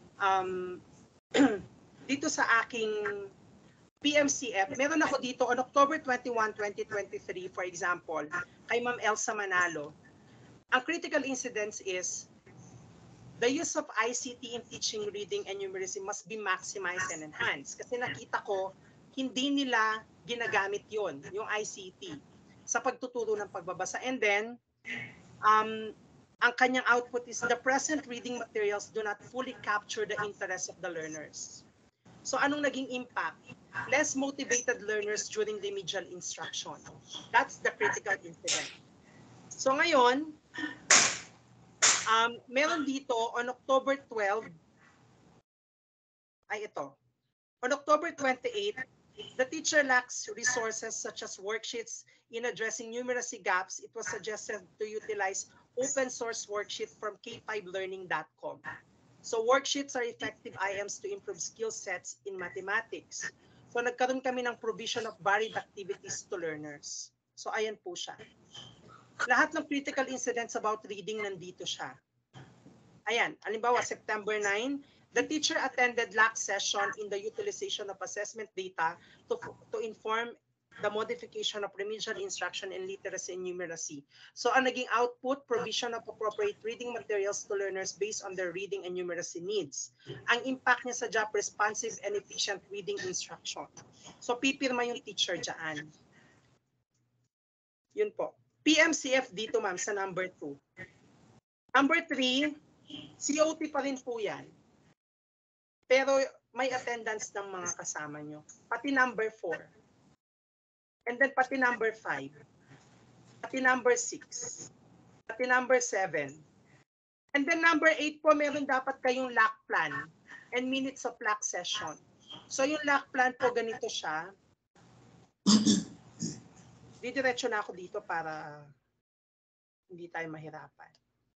PMCF, meron ako dito on October 21, 2023, for example, kay Ma'am Elsa Manalo. Ang critical incidents is the use of ICT in teaching reading and numeracy must be maximized and enhanced. Kasi nakita ko, hindi nila ginagamit yon, yung ICT, sa pagtuturo ng pagbabasa. And then, ang kanyang output is the present reading materials do not fully capture the interest of the learners. So anong naging impact? Less motivated learners during remedial instruction. That's the critical incident. So ngayon, meron dito on October 12, ay ito, on October 28, the teacher lacks resources such as worksheets in addressing numeracy gaps. It was suggested to utilize open source worksheet from k5learning.com. So worksheets are effective items to improve skill sets in mathematics. So nagkaroon kami ng provision of varied activities to learners. So ayan po siya. Lahat ng critical incidents about reading nandito siya. Ayan, halimbawa September 9, the teacher attended LAC session in the utilization of assessment data to inform the modification of remedial instruction in literacy and numeracy. So ang naging output, provision of appropriate reading materials to learners based on their reading and numeracy needs. Ang impact niya sa job, responsive and efficient reading instruction. So pipirma yung teacher dyan. Yun po. PMCF dito ma'am sa number 2. Number 3, COT pa rin po yan. Pero may attendance ng mga kasama nyo. Pati number 4. And then pati number 5. Pati number 6. Pati number 7. And then number 8 po, meron dapat kayong LAC plan and minutes of LAC session. So yung LAC plan po, ganito siya. Didiretso na ako dito para hindi tayo mahirapan.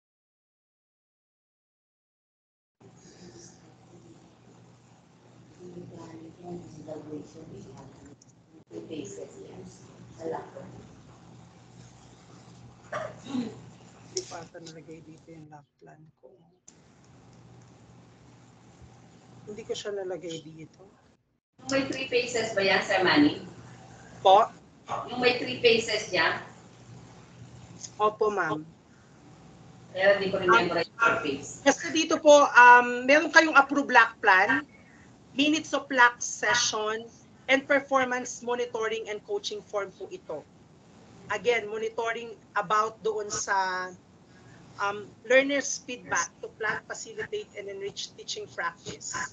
Hindi pa ata nalagay dito yung LAC plan ko. Hindi ko siya nalagay dito. Yung may 3 pages ba yan, Sir Manny? Po? Yung may 3 pages niya? Opo, ma'am. Pero hindi ko remember yung page. Kasi dito po, meron kayong approved block plan, minutes of block session, and performance monitoring and coaching form po ito. Again, monitoring about doon sa learners' feedback to plan, facilitate, and enrich teaching practice.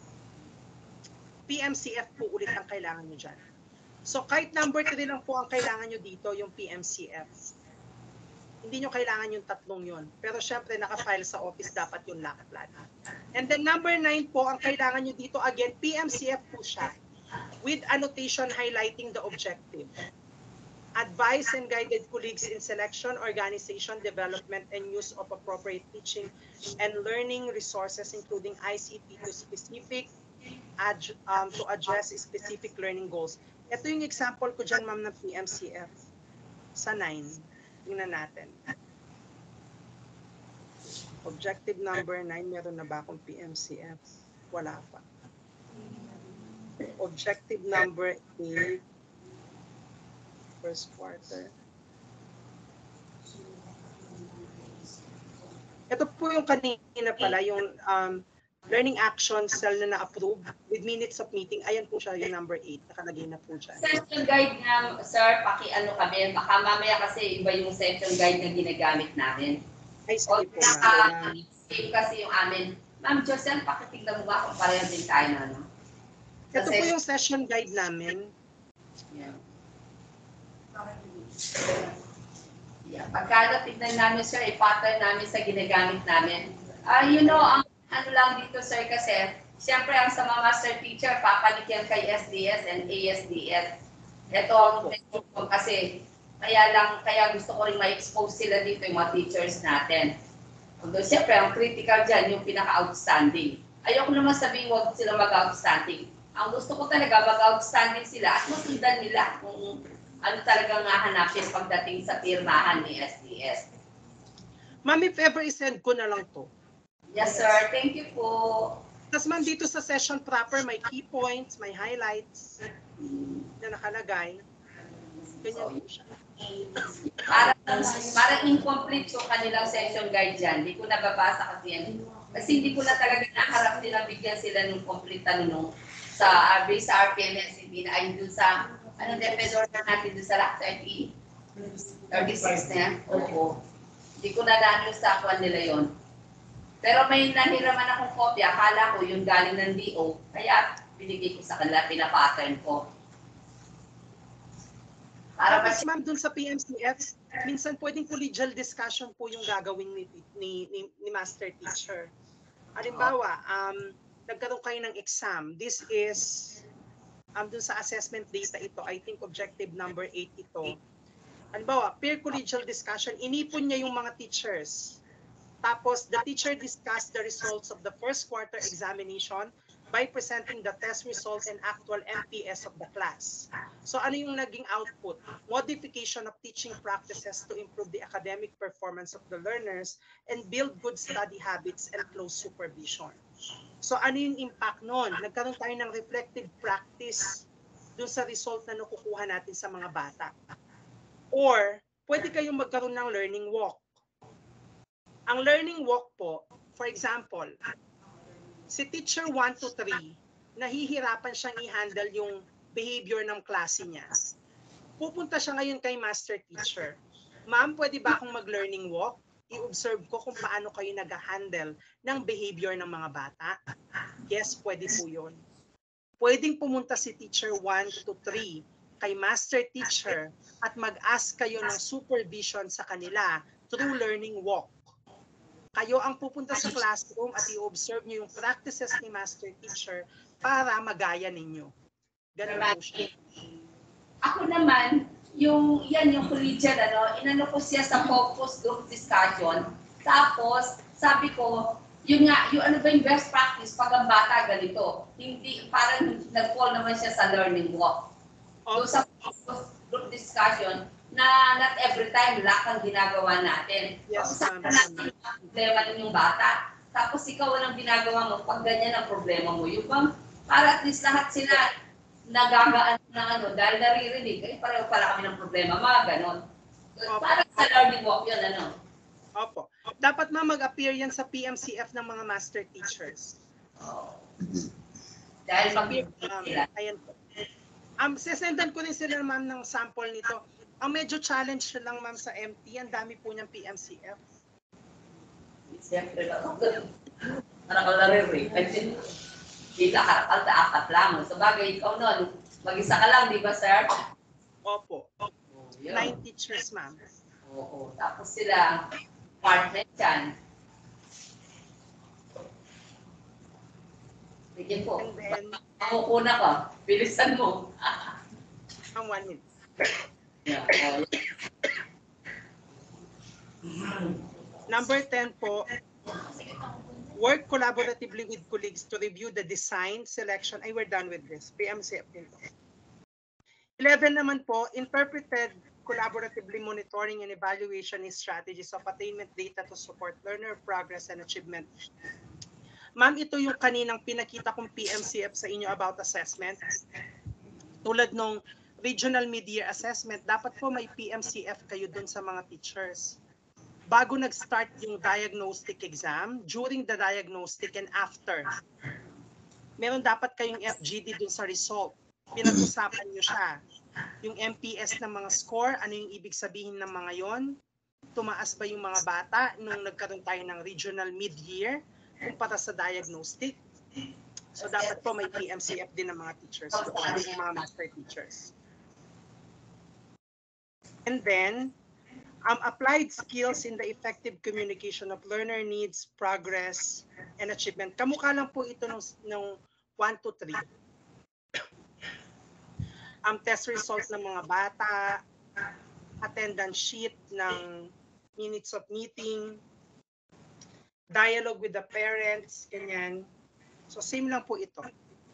PMCF po ulit ang kailangan nyo dyan. So kahit number 3 lang po ang kailangan nyo dito, yung PMCF. Hindi nyo kailangan yung tatlong yun. Pero syempre, naka-file sa office dapat yung lock plan. And then number 9 po, ang kailangan nyo dito, again, PMCF po siya with annotation highlighting the objective. Advise and guided colleagues in selection, organization, development, and use of appropriate teaching and learning resources, including ICT to specific, to address specific learning goals. Ito yung example ko dyan, ma'am, ng PMCF sa 9. Tingnan natin. Objective number 9, meron na ba akong PMCF? Wala pa. Objective number 8, first quarter. Ito po yung kanina pala, yung learning action cell na na-approve with minutes of meeting. Ayan po siya, yung number 8. Nakalagay na po dyan. Session guide nga, sir, paki-ano kami. Baka mamaya kasi iba yung session guide na ginagamit namin. Ay, sige po, ma'am. ma'am. Same kasi yung amin. Ma'am Josel, pakitignan mo ba kung pareho din tayo na, no? Ito po yung session guide namin. Yeah. Yeah. Pagkala tignan namin, sir, i-pattern namin sa ginagamit namin. You know, ang ano lang dito, sir, kasi siyempre ang sa mga master teacher, papalit yan kay SDS and ASDS. Ito ang technique kasi kaya gusto ko rin ma-expose sila dito yung mga teachers natin. Although siyempre, ang critical dyan, yung pinaka-outstanding. Ayoko naman sabihin huwag sila mag-outstanding. Ang gusto ko talaga mag-outstanding sila at masundan nila kung ano talagang hahanapin pagdating sa pirmahan ni SDS. Ma'am, if ever isend ko na lang to. Yes, sir. Thank you po. Tapos ma'am, dito sa session proper, may key points, may highlights na nakalagay. Ganyan po siya. Parang incomplete yung kanilang session guide dyan. Hindi ko nababasa kasi yan. Kasi hindi ko na talaga naharap nila bigyan sila ng complete tanong sa RPMS. Hindi na ay dun sa, defendor na natin dun sa LAC 36 na yan. Oo. Hindi ko na naano sa akuan nila yon. Pero may nahiraman akong kopya, akala ko yung galing ng DO, kaya binigay ko sa kanila, pinapattern ko. Tapos ma'am, dun sa PMCF, minsan pwedeng collegial discussion po yung gagawin ni master teacher. Halimbawa, nagkaroon kayo ng exam. This is, dun sa assessment data ito, I think objective number 8 ito. Halimbawa, peer collegial discussion, inipon niya yung mga teachers. Tapos, the teacher discussed the results of the first quarter examination by presenting the test result and actual MPS of the class. So, ano yung naging output? Modification of teaching practices to improve the academic performance of the learners and build good study habits and close supervision. So, ano yung impact nun? Nagkaroon tayo ng reflective practice dun sa result na nakukuha natin sa mga bata. Or, pwede kayong magkaroon ng learning walk. Ang learning walk po, for example, si teacher 1 to 3, nahihirapan siyang i-handle yung behavior ng klase niya. Pupunta siya ngayon kay master teacher. Ma'am, pwede ba akong mag-learning walk? I-observe ko kung paano kayo nag-handle ng behavior ng mga bata. Yes, pwede po yun. Pwedeng pumunta si teacher 1 to 3 kay master teacher at mag-ask kayo ng supervision sa kanila through learning walk. Kayo ang pupunta sa classroom at i-observe nyo yung practices ni master teacher para magaya ninyo. Ganun po siya. Ako naman, yung collegial, inano ko siya sa focus group discussion. Tapos, sabi ko, yung best practice pag ang bata ganito. Hindi, parang nag-fall naman siya sa learning walk. So, sa focus group discussion, na not every time lahat ang ginagawa natin. Yes, saan natin ang problema ng yung bata? tapos ikaw walang ginagawa mo, pag ganyan ang problema mo, yung bang, para at least lahat sila nagagaan ng ano, dahil naririnig, eh, pareho pala kami ng problema, mga ganon. Parang sa learning walk yun, ano? Opo. Dapat mag-appear yan sa PMCF ng mga master teachers. Oh. Dahil sila. Ayan po. Sesendan ko rin sila, ma'am, ng sample nito. Ang medyo challenge lang, ma'am, sa MT, ang dami po niyang PMCF. Siyempre, nakalariri. Kasi, di apat lang. So, bagay, ikaw nun, mag-isa ka lang, di ba, sir? Opo. 9 teachers, ma'am. Oo. Tapos sila, partner dyan. Sige po. And then, Makukuna ka. Bilisan mo. ang 1 minute. Yeah. Number 10 po, work collaboratively with colleagues to review the design, selection. Ay, we're done with this. PMCF din po. 11 naman po, interpreted collaboratively monitoring and evaluation in strategies of attainment data to support learner progress and achievement. Ma'am, ito yung kaninang pinakita kong PMCF sa inyo about assessment. Tulad nung regional mid-year assessment, dapat po may PMCF kayo dun sa mga teachers. Bago nag-start yung diagnostic exam, during the diagnostic and after, meron dapat kayong FGD dun sa result. Pinag-usapan nyo siya. Yung MPS ng mga score, ano yung ibig sabihin ng mga yon? Tumaas ba yung mga bata nung nagkaroon tayo ng regional mid-year kumpara sa diagnostic? So dapat po may PMCF din ng mga teachers, yung mga master teachers. And then, applied skills in the effective communication of learner needs, progress, and achievement. Kamukha lang po ito nung 1 to 3. Test result ng mga bata, attendance sheet ng minutes of meeting, dialogue with the parents, ganyan. So same lang po ito.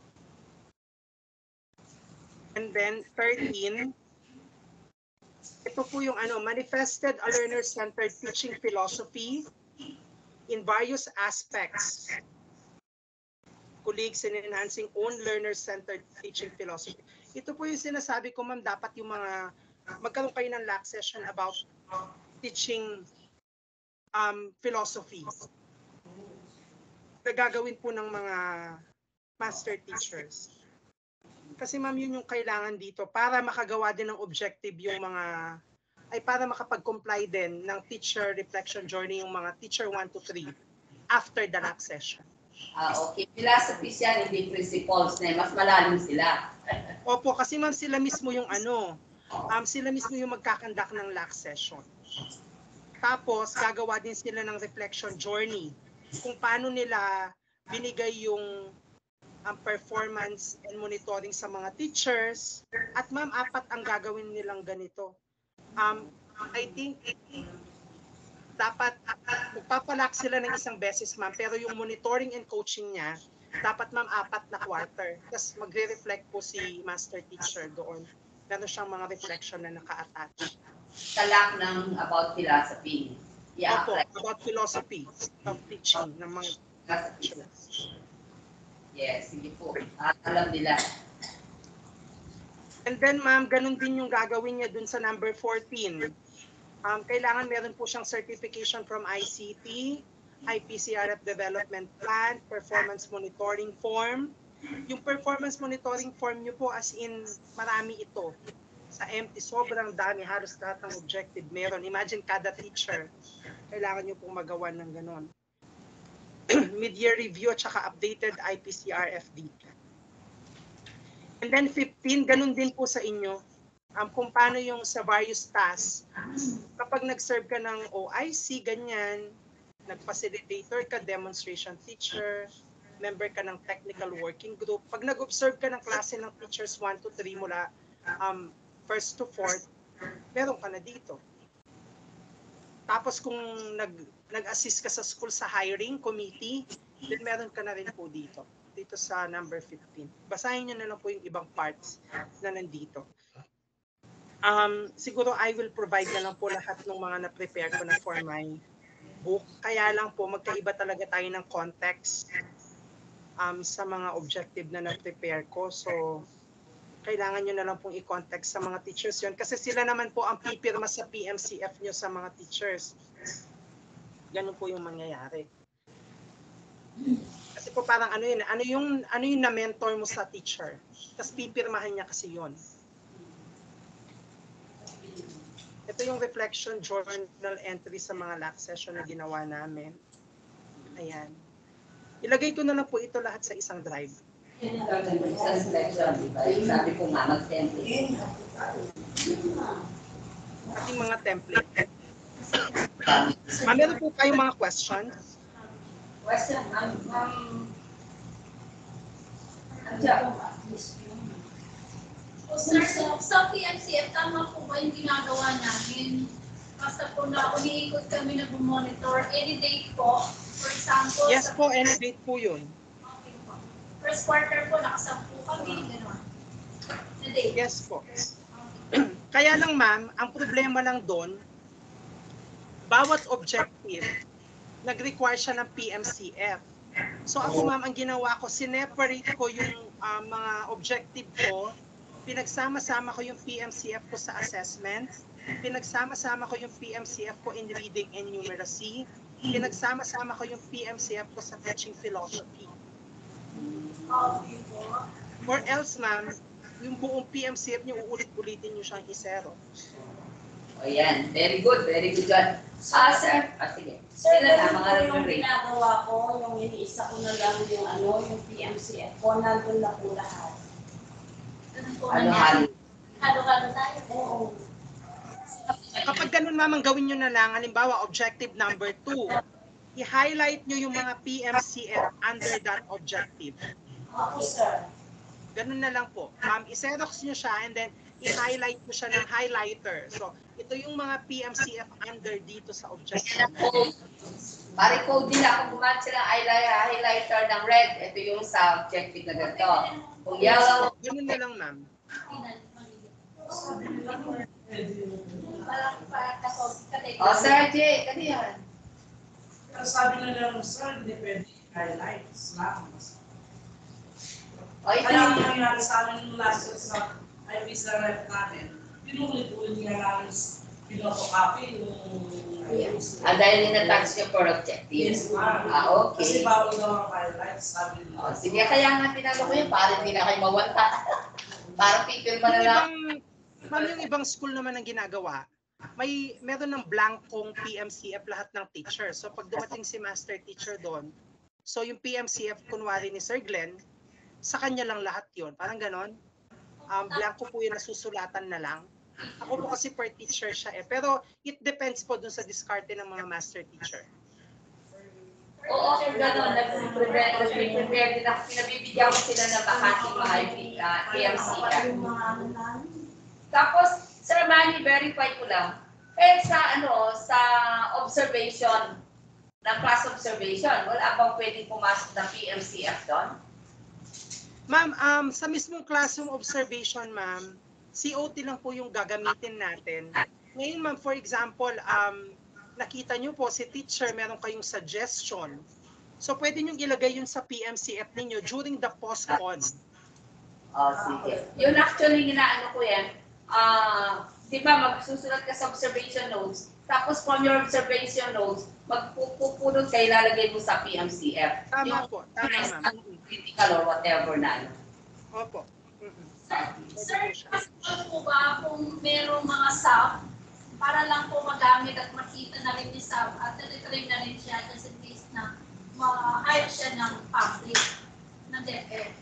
And then 13, ito po yung manifested a learner-centered teaching philosophy in various aspects. Colleagues in enhancing own learner-centered teaching philosophy. Ito po yung sinasabi ko, ma'am, dapat yung magkaroon kayo ng LAC session about teaching philosophy. Gagawin po ng mga master teachers. Kasi ma'am, yun yung kailangan dito para makagawa din ng objective yung para makapag-comply din ng teacher reflection journey yung mga teacher 1 to 3 after the LAC session. Okay. Philosophies yan, hindi principles na mas malalim sila. Opo, kasi ma'am sila mismo yung sila mismo yung magkakandak ng LAC session. Tapos gagawa din sila ng reflection journey kung paano nila binigay yung performance and monitoring sa mga teachers. At ma'am, 4 ang gagawin nilang ganito. I think dapat magpapalak sila ng isang beses, ma'am, pero yung monitoring and coaching niya, dapat ma'am 4 na quarter. Tapos magre-reflect po si master teacher doon. Meron siyang mga reflection na naka-attach. Talak ng about philosophy. Yeah, opo, about philosophy of teaching ng mga teachers. Yes, sige po. Alam nila. And then ma'am, ganun din yung gagawin niya dun sa number 14. Kailangan meron po siyang certification from ICT, IPCRF Development Plan, Performance Monitoring Form. Yung Performance Monitoring Form niyo po as in marami ito. Sa MT, sobrang dami, halos lahat ng objective meron. Imagine kada teacher, kailangan niyo pong magawa ng ganon. Mid-year review at saka updated IPCRF data. And then 15, ganun din po sa inyo. Kung paano yung sa various tasks. Kapag nag-serve ka ng OIC, ganyan, nag-facilitator ka, demonstration teacher, member ka ng technical working group. Pag nag-observe ka ng klase ng teachers 1 to 3 mula 1st to 4th, meron ka na dito. Tapos kung nag-assist ka sa school sa hiring committee, then meron ka na rin po dito. Dito sa number 15. Basahin nyo na lang po yung ibang parts na nandito. Siguro I will provide na lang po lahat ng mga na-prepare ko na for my book. Kaya lang po, magkaiba talaga tayo ng context sa mga objective na na-prepare ko. So, kailangan nyo na lang pong i-contact sa mga teachers yun. Kasi sila naman po ang pipirma sa PMCF nyo sa mga teachers. Ganun po yung mangyayari. Kasi po parang ano yun, ano yung na-mentor mo sa teacher. Tapos pipirmahan niya kasi yun. Ito yung reflection journal entry sa mga last session na ginawa namin. Ayan. Ilagay ko na lang po ito lahat sa isang drive. Sabi ko nga, mag-template. Ating mga template. Meron po kayong mga questions? Question, Sir, sa PMCF, tama po ba yung ginagawa namin? Basta po na umiikot kami na monitor any date po, for example. Yes po, any date po yun. Okay po. First quarter po, nakasampu kami, gano'n. Na date. Yes po. Kaya lang ma'am, ang problema lang doon, bawat objective, nag-require siya ng PMCF. So ako ma'am, ang ginawa ko, sineparate ko yung mga objective ko, pinagsama-sama ko yung PMCF ko sa assessment, pinagsama-sama ko yung PMCF ko in reading and numeracy, pinagsama-sama ko yung PMCF ko sa teaching philosophy. Okay po. Or else ma'am, yung buong PMCF niyo, uulit-ulitin niyo siyang i-zero. O yan, very good John. Sir, sige. Sir, Sila na, ganun mga po yung nag-rate. ginagawa ko, yung iniisa ko na lang yung PMCF ko, nandun na po lahat. Ganun po Ano, nangyari. Halo-halo tayo. Oo. Kapag ganun ma'am, gawin nyo na lang, halimbawa, objective number 2, i-highlight nyo yung mga PMCF under that objective. Okay, sir. Ganun na lang po. Ma'am, i-xerox nyo siya and then i-highlight nyo siya ng highlighter. So, ito yung mga PMCF under dito sa objective. Pare code nila, kung gumamit sila highlighter ng red, ito yung sa objective na ganito. Kung yellow, Ganun na lang ma'am. Sir Jay, ano yan? Sabi na lang, sir, hindi pwede highlights lang. Ito Kaya yung ang nangyari sa amin nung last year sa IPs na rep natin, pinulit-ulit nga namin pinotocopy yung dahil nina-tax yung for objectives. yes, ma'am. Okay. Kasi bawal daw ang highlights, sabi nila. Sige, kaya nga tinalo ko yun, para hindi na kayo mawanta. Para pipirma na lang. Ma'am, yung ibang school naman ang ginagawa, meron ng blankong PMCF lahat ng teacher. So, pag dumating si master teacher doon, so yung PMCF, kunwari ni Sir Glenn, sa kanya lang lahat yon, parang ganon. Blanco po yung nasusulatan na lang. Ako po kasi per teacher siya eh. Pero it depends po dun sa diskarte ng mga master teacher. Oo, kung gano'n, nag-prepare din ako, pinabibigyan ko sila ng bakating mga PMCF. Tapos, Sir Manny, verify ko lang. Sa observation, ng class observation, wala bang pwedeng pumasok ng PMCF doon? Ma'am, sa mismong classroom observation, ma'am, COT lang po yung gagamitin natin. Ngayon, ma'am, for example, nakita nyo po si teacher, meron kayong suggestion. So, pwede nyo ilagay yun sa PMCF ninyo during the post-con. Sige. Yun actually, ginaano ko yan. Di ba, magsusulat ka sa observation notes, tapos from your observation notes, magpupulot ka, ilalagay mo sa PMCF. Tama po, tama ma'am. Critical or whatever na. Opo. Sir, ano po ba kung merong mga sub, para lang po magamit at makita na rin ni sub at na-retrain na rin siya just in case na ma-hire siya ng public na DepEd.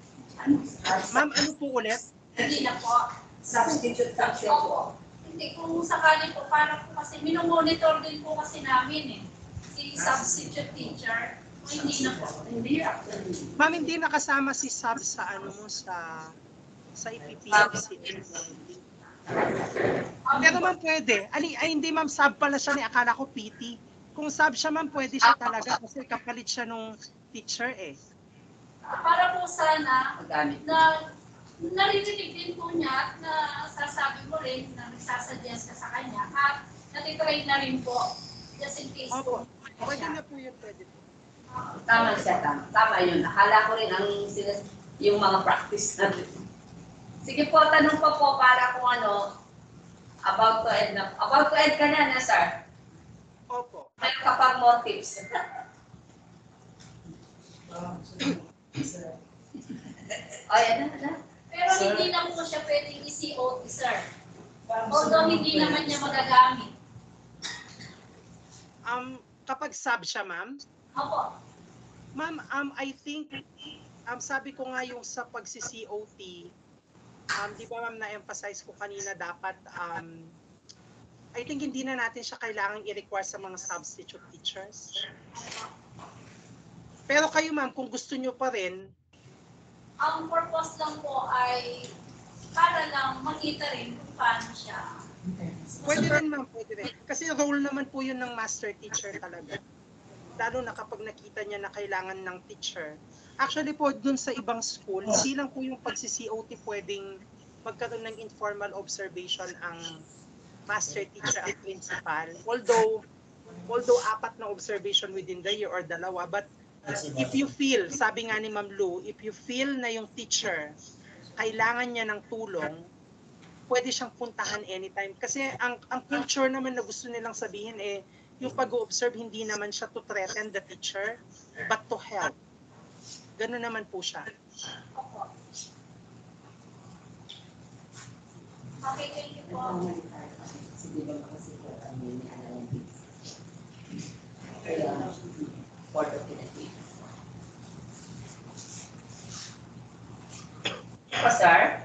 Ma'am, ano po ulit? Hindi na po. Substitute function po. Hindi, kung sakali po, para po kasi minomonitor din po kasi namin si substitute teacher. O hindi na po. Hindi actually. Ma'am, hindi nakasama si sub sa ano mo sa IPPST. Pero ma'am pwede. Ay, hindi ma'am, sub pala siya ni akala ko PT. Kung sub siya ma'am, pwede siya talaga kasi kapalit siya nung teacher eh. Para po sana Magamit. na naririnig din po niya at na sasabi mo rin na nagsasuggest ka sa kanya at natitrain na rin po Just in case. Opo, pwede na po yun, pwede po. Tama siya, tama yun. Akala ko rin yung mga practice natin. Sige po, tanong pa po para kung ano, about to end na. About to end ka na, sir? Opo. May kapag more tips. O, yan na. Pero hindi na po siya pwedeng i-COT, sir. Although hindi naman niya magagamit. Kapag sub siya, ma'am? Opo. Ma'am, I think, sabi ko nga yung sa pagsi-COT, di ba ma'am, na-emphasize ko kanina dapat, I think hindi na natin siya kailangang i-require sa mga substitute teachers. Pero kayo ma'am, kung gusto nyo pa rin, Ang purpose lang po ay para lang makita rin kung paano siya. pwede rin ma'am, pwede rin. Kasi role naman po yun ng master teacher talaga. Lalo na kapag nakita niya na kailangan ng teacher. Actually po, dun sa ibang school, hindi lang po yung pagsi-COT pwedeng magkaroon ng informal observation ang master teacher at principal. Although 4 na observation within the year or 2, but if you feel, sabi nga ni Ma'am Lou, if you feel na yung teacher kailangan niya ng tulong, pwede siyang puntahan anytime. Kasi ang culture naman na gusto nilang sabihin yung pag-observe hindi naman siya to threaten the teacher, but to help. Ganun naman po siya. Okay, thank you po. Sir?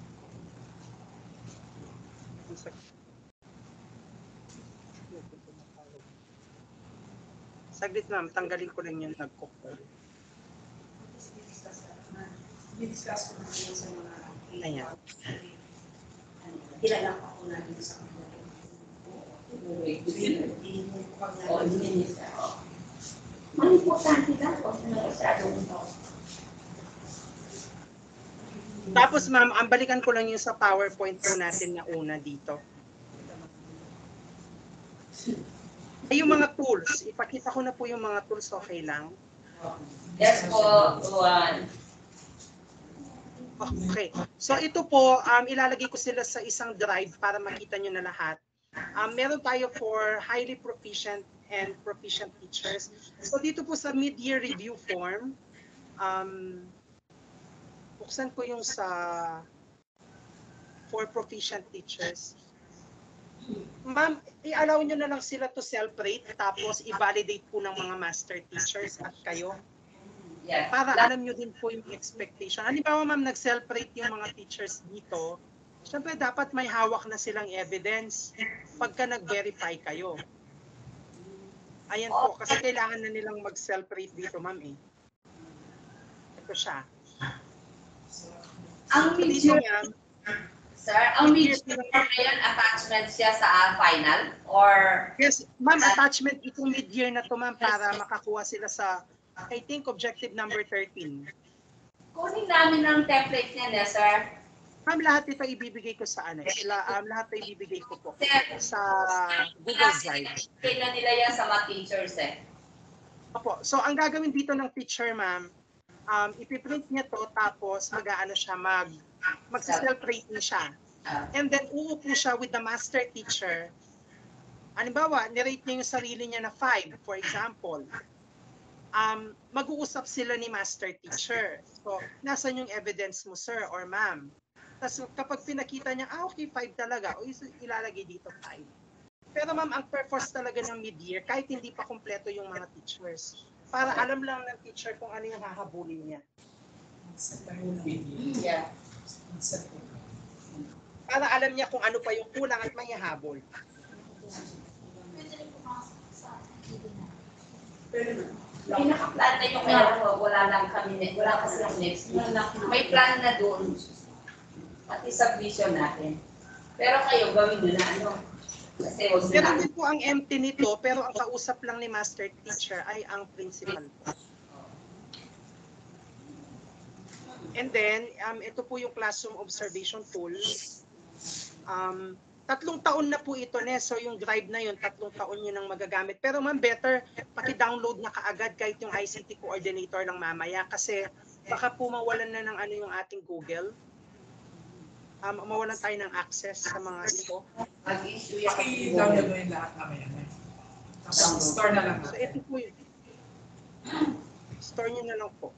Saglit ma'am, tanggalin ko lang yung nagko-call. I-discuss ko na yun sa mga Ayan. Kilala ko ako natin sa kanila. Ang importante lang kung masyadong ito. Tapos ma'am, ang balikan ko lang yung sa PowerPoint po natin na una dito. Ay, yung mga tools, ipakita ko na po yung mga tools, okay lang? Yes po, Juan. Okay. So ito po, ilalagay ko sila sa isang drive para makita nyo na lahat. Meron tayo for highly proficient and proficient teachers. So dito po sa mid-year review form, buksan ko yung sa for proficient teachers. Ma'am, i-allow nyo na lang sila to self-rate tapos i-validate po ng mga master teachers at kayo. Yes. Para alam nyo din po yung expectation. Halimbawa ma'am, nag-self-rate yung mga teachers dito, syempre dapat may hawak na silang evidence pagka nag-verify kayo. Ayan po, kasi kailangan na nilang mag-self-rate dito ma'am eh. Ito siya. Ang Dito mid-year, ma'am, sir, ang mid-year ngayon, attachment siya sa final? Or yes, ma'am, attachment itong mid-year na to ma'am para makakuha sila sa, I think, objective number 13. kunin namin ng template niya, sir? Ma'am, lahat ito ibibigay ko sa ano, lahat ito ibibigay ko po sa Google Drive. Kailan nila yan sa mga teachers eh? Opo, so ang gagawin dito ng teacher ma'am, ipiprint niya to tapos mag-aano siya, mag-self-rating siya. And then uupo siya with the master teacher. Halimbawa, nirate niya yung sarili niya na 5, for example. Mag-uusap sila ni master teacher. So, nasan yung evidence mo, sir or ma'am? Tapos kapag pinakita niya, okay, 5 talaga, o ilalagay dito 5. Pero ma'am, ang purpose talaga ng mid-year, kahit hindi pa kompleto yung mga teachers, para alam lang ng teacher kung ano yung hahabulin niya. Yeah. Para alam niya kung ano pa yung kulang at may hahabol. Pwede rin pumasok sa May nakaplan na yung kaya wala lang kami, wala kasi lang next week. May plan na doon. Pati submission natin. Pero kayo, gawin nyo na ano. Kasi huwag Pero na. din po ang empty nito, pero ang kausap lang ni master teacher ay ang principal po. And then, ito po yung classroom observation tool. 3 taon na po ito, ne. So yung drive na yun, 3 taon yun ang magagamit. Pero ma'am, better paki-download na kaagad kahit yung ICT coordinator lang mamaya kasi baka po mawalan na ng ano yung ating Google. Mawalan tayo ng access sa mga ito. Mag-issue yan. Paki-download mo yung lahat mamaya. Tapos store na lang. So ito po yun. Store nyo na lang po.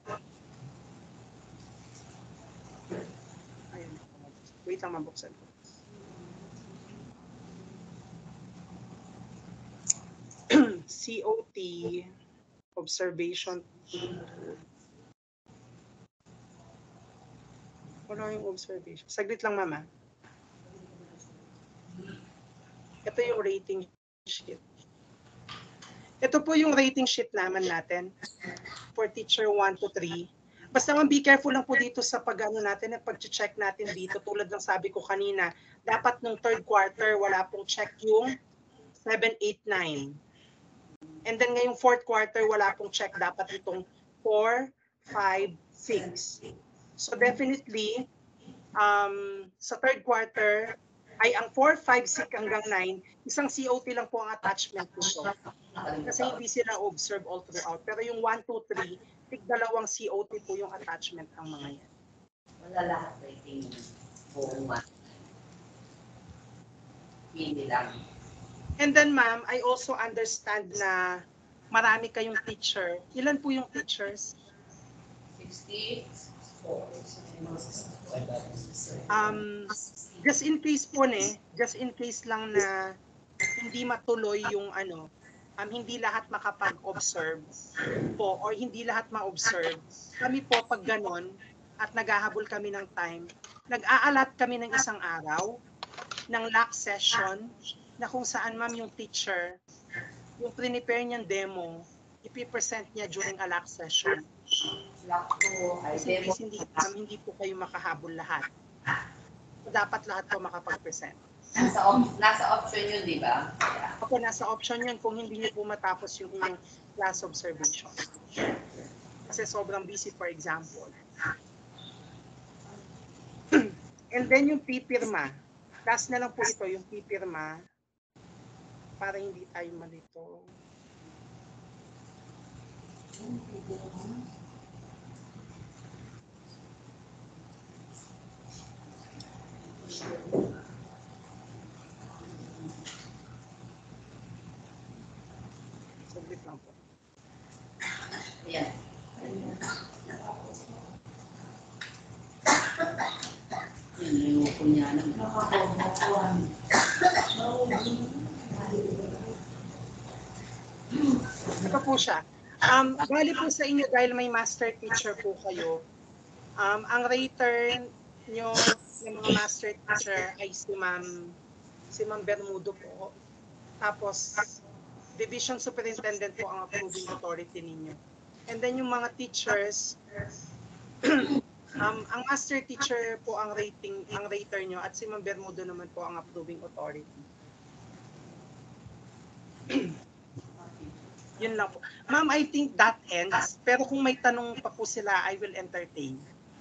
Ayun. Wait lang, mabuksan ko. COT observation. Wala yung observation. Saglit lang, mama. Ito yung rating sheet. Ito po yung rating sheet naman natin for teacher 1 to 3. Basta man be careful lang po dito sa pag-ano natin, pag-check natin dito. Tulad ng sabi ko kanina, dapat nung 3rd quarter wala pong check yung 7, 8, 9. And then ngayong 4th quarter wala pong check, dapat itong 4, 5, 6. So definitely sa 3rd quarter ay ang 4, 5, 6 hanggang 9, isang COT lang po ang attachment nito. Kasi hindi sila observe all throughout. Pero yung 1, 2, 3, tig-2 COT po yung attachment ng mga yan. Wala lahat rating buong month. Hindi lang. And then ma'am, I also understand na marami kayong teacher. Ilan po yung teachers? 60. Just in case po just in case lang na hindi matuloy yung ano, hindi lahat makapag-observe po or hindi lahat ma-observe. Kami po pag ganon at naghahabol kami ng time, nag-aalat kami ng isang araw ng lock session na kung saan ma'am yung teacher, yung prepare niyang demo, ipipresent niya during a lock session. Kasi hindi po kayo makahabol lahat. Dapat lahat po makapag-present. Nasa option yun, di ba? Ako, nasa option yun kung hindi niyo po matapos yung inyong class observation. Kasi sobrang busy, for example. And then yung pipirma. Last na lang po ito, yung pipirma. Para hindi tayo malito. Saglit lang po. Yan. Niloko niya ng Ito po siya. Bali po sa inyo dahil may master teacher po kayo, ang rater nyo ng mga master teacher ay si Ma'am Bermudo po. Tapos, division superintendent po ang approving authority ninyo. And then yung mga teachers, ang master teacher po ang rater nyo at si Ma'am Bermudo naman po ang approving authority. Yun lang po. Ma'am, I think that ends. Pero kung may tanong pa po sila, I will entertain.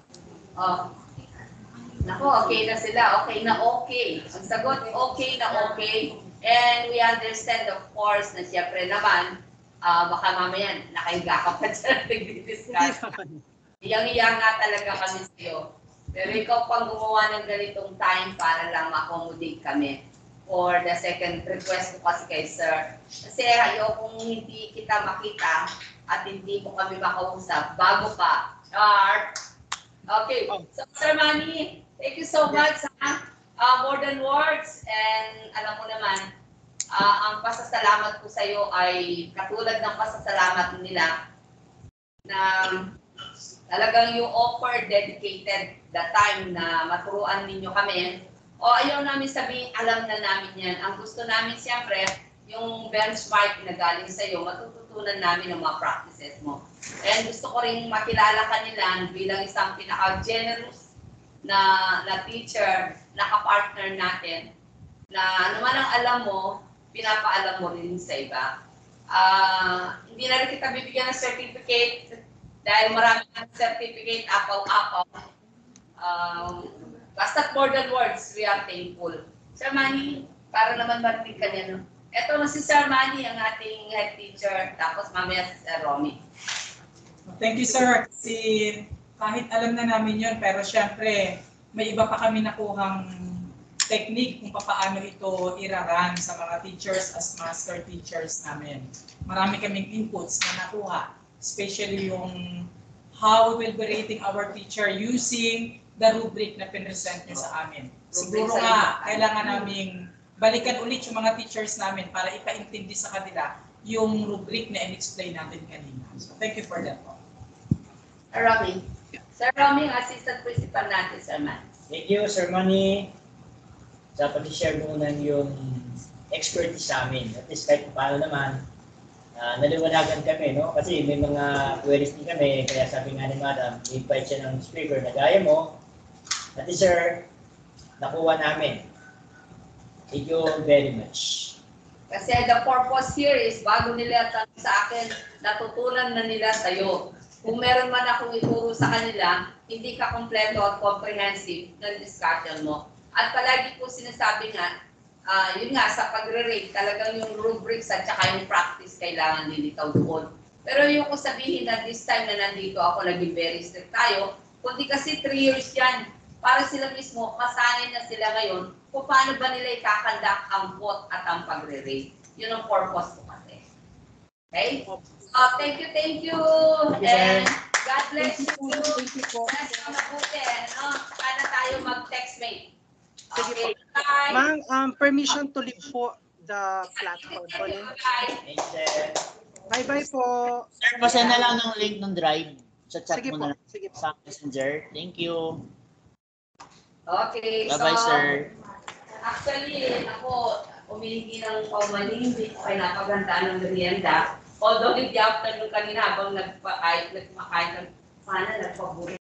Naku, okay na sila. Okay na okay. Ang sagot, okay na okay. And we understand, of course, na siyempre naman, baka mamaya nakahiga ka pa dyan nag-discuss. Iyang-iya nga talaga kami sa'yo. Pero ikaw pang gumawa ng ganitong time para lang ma-accommodate kami. For the second request ko kasi kay Sir. Kasi ayokong hindi kita makita at hindi mo kami makausap bago pa. Okay. So Sir Manny, thank you so much. More than words. And alam mo naman, ang pasasalamat ko sa iyo ay katulad ng pasasalamat nila na talagang you offer dedicated the time na maturuan ninyo kami. O ayaw namin sabihin, alam na namin yan. Ang gusto namin siyempre, yung benchmark na galing sa iyo, matututunan namin ng mga practices mo. And gusto ko rin makilala kanila bilang isang pinaka-generous na teacher, na kapartner natin, na ano man ang alam mo, pinapaalam mo rin sa iba. Hindi na rin kita bibigyan ng certificate dahil marami ng certificate, apaw-apaw. Basta more than words, we are thankful Sir Manny, para naman marinig ka niya, no? Ito na si Sir Manny, ang ating head teacher, tapos mamaya si Sir Romy. Thank you, sir. Kasi kahit alam na namin yun, pero syempre, may iba pa kami nakuhang technique kung paano ito iraran sa mga teachers as master teachers namin. Marami kaming inputs na nakuha, especially yung how we will be rating our teacher using the rubric na pinresent niya sa amin. Siguro nga, kailangan naming balikan ulit yung mga teachers namin para ipaintindi sa kanila yung rubric na in-explain natin kanina. So, thank you for that. Sir Romy. Sir Romy, ang assistant principal natin, Sir Man. Thank you, Sir Manny, sa pag-share mo ng yung expertise sa amin. At least kahit paano naman, naliwanagan kami, no? Kasi may mga queries din kami, kaya sabi nga ni Madam, i-invite siya ng speaker na gaya mo. At least, sir, nakuha namin. Thank you very much. Kasi the purpose here is, bago nila tanong sa akin, natutunan na nila sa'yo. Kung meron man akong ituro sa kanila, hindi ka kompleto at comprehensive ng discussion mo. At palagi po sinasabi nga, yun nga, sa pagre-rate, talagang yung rubrics at saka yung practice kailangan nilitaw doon. Pero yung ko sabihin na this time na nandito ako, naging very strict tayo, kundi kasi 3 years yan, para sila mismo, masanay na sila ngayon kung paano ba nila ikakandak ang vote at ang pagre-rate. Yun ang purpose ko kasi. Okay? Thank you, thank you. And God bless you. Thank you po. Sana mabuti. No? Sana tayo mag-textmate. Sige po. Okay, bye. Ma'am, permission to leave po the platform. Bye. Thanks, sir. Bye-bye po. Sir, pasend na lang ng link ng drive. Sa chat Sige mo po. na lang Sige po. sa Messenger. Thank you. Okay, Bye-bye, sir. Actually, ako, umihingi ng paumaling, hindi ko kayo napaganda ng merienda. Although, hindi after nung kanina habang nagpakain, sana nagpabuti.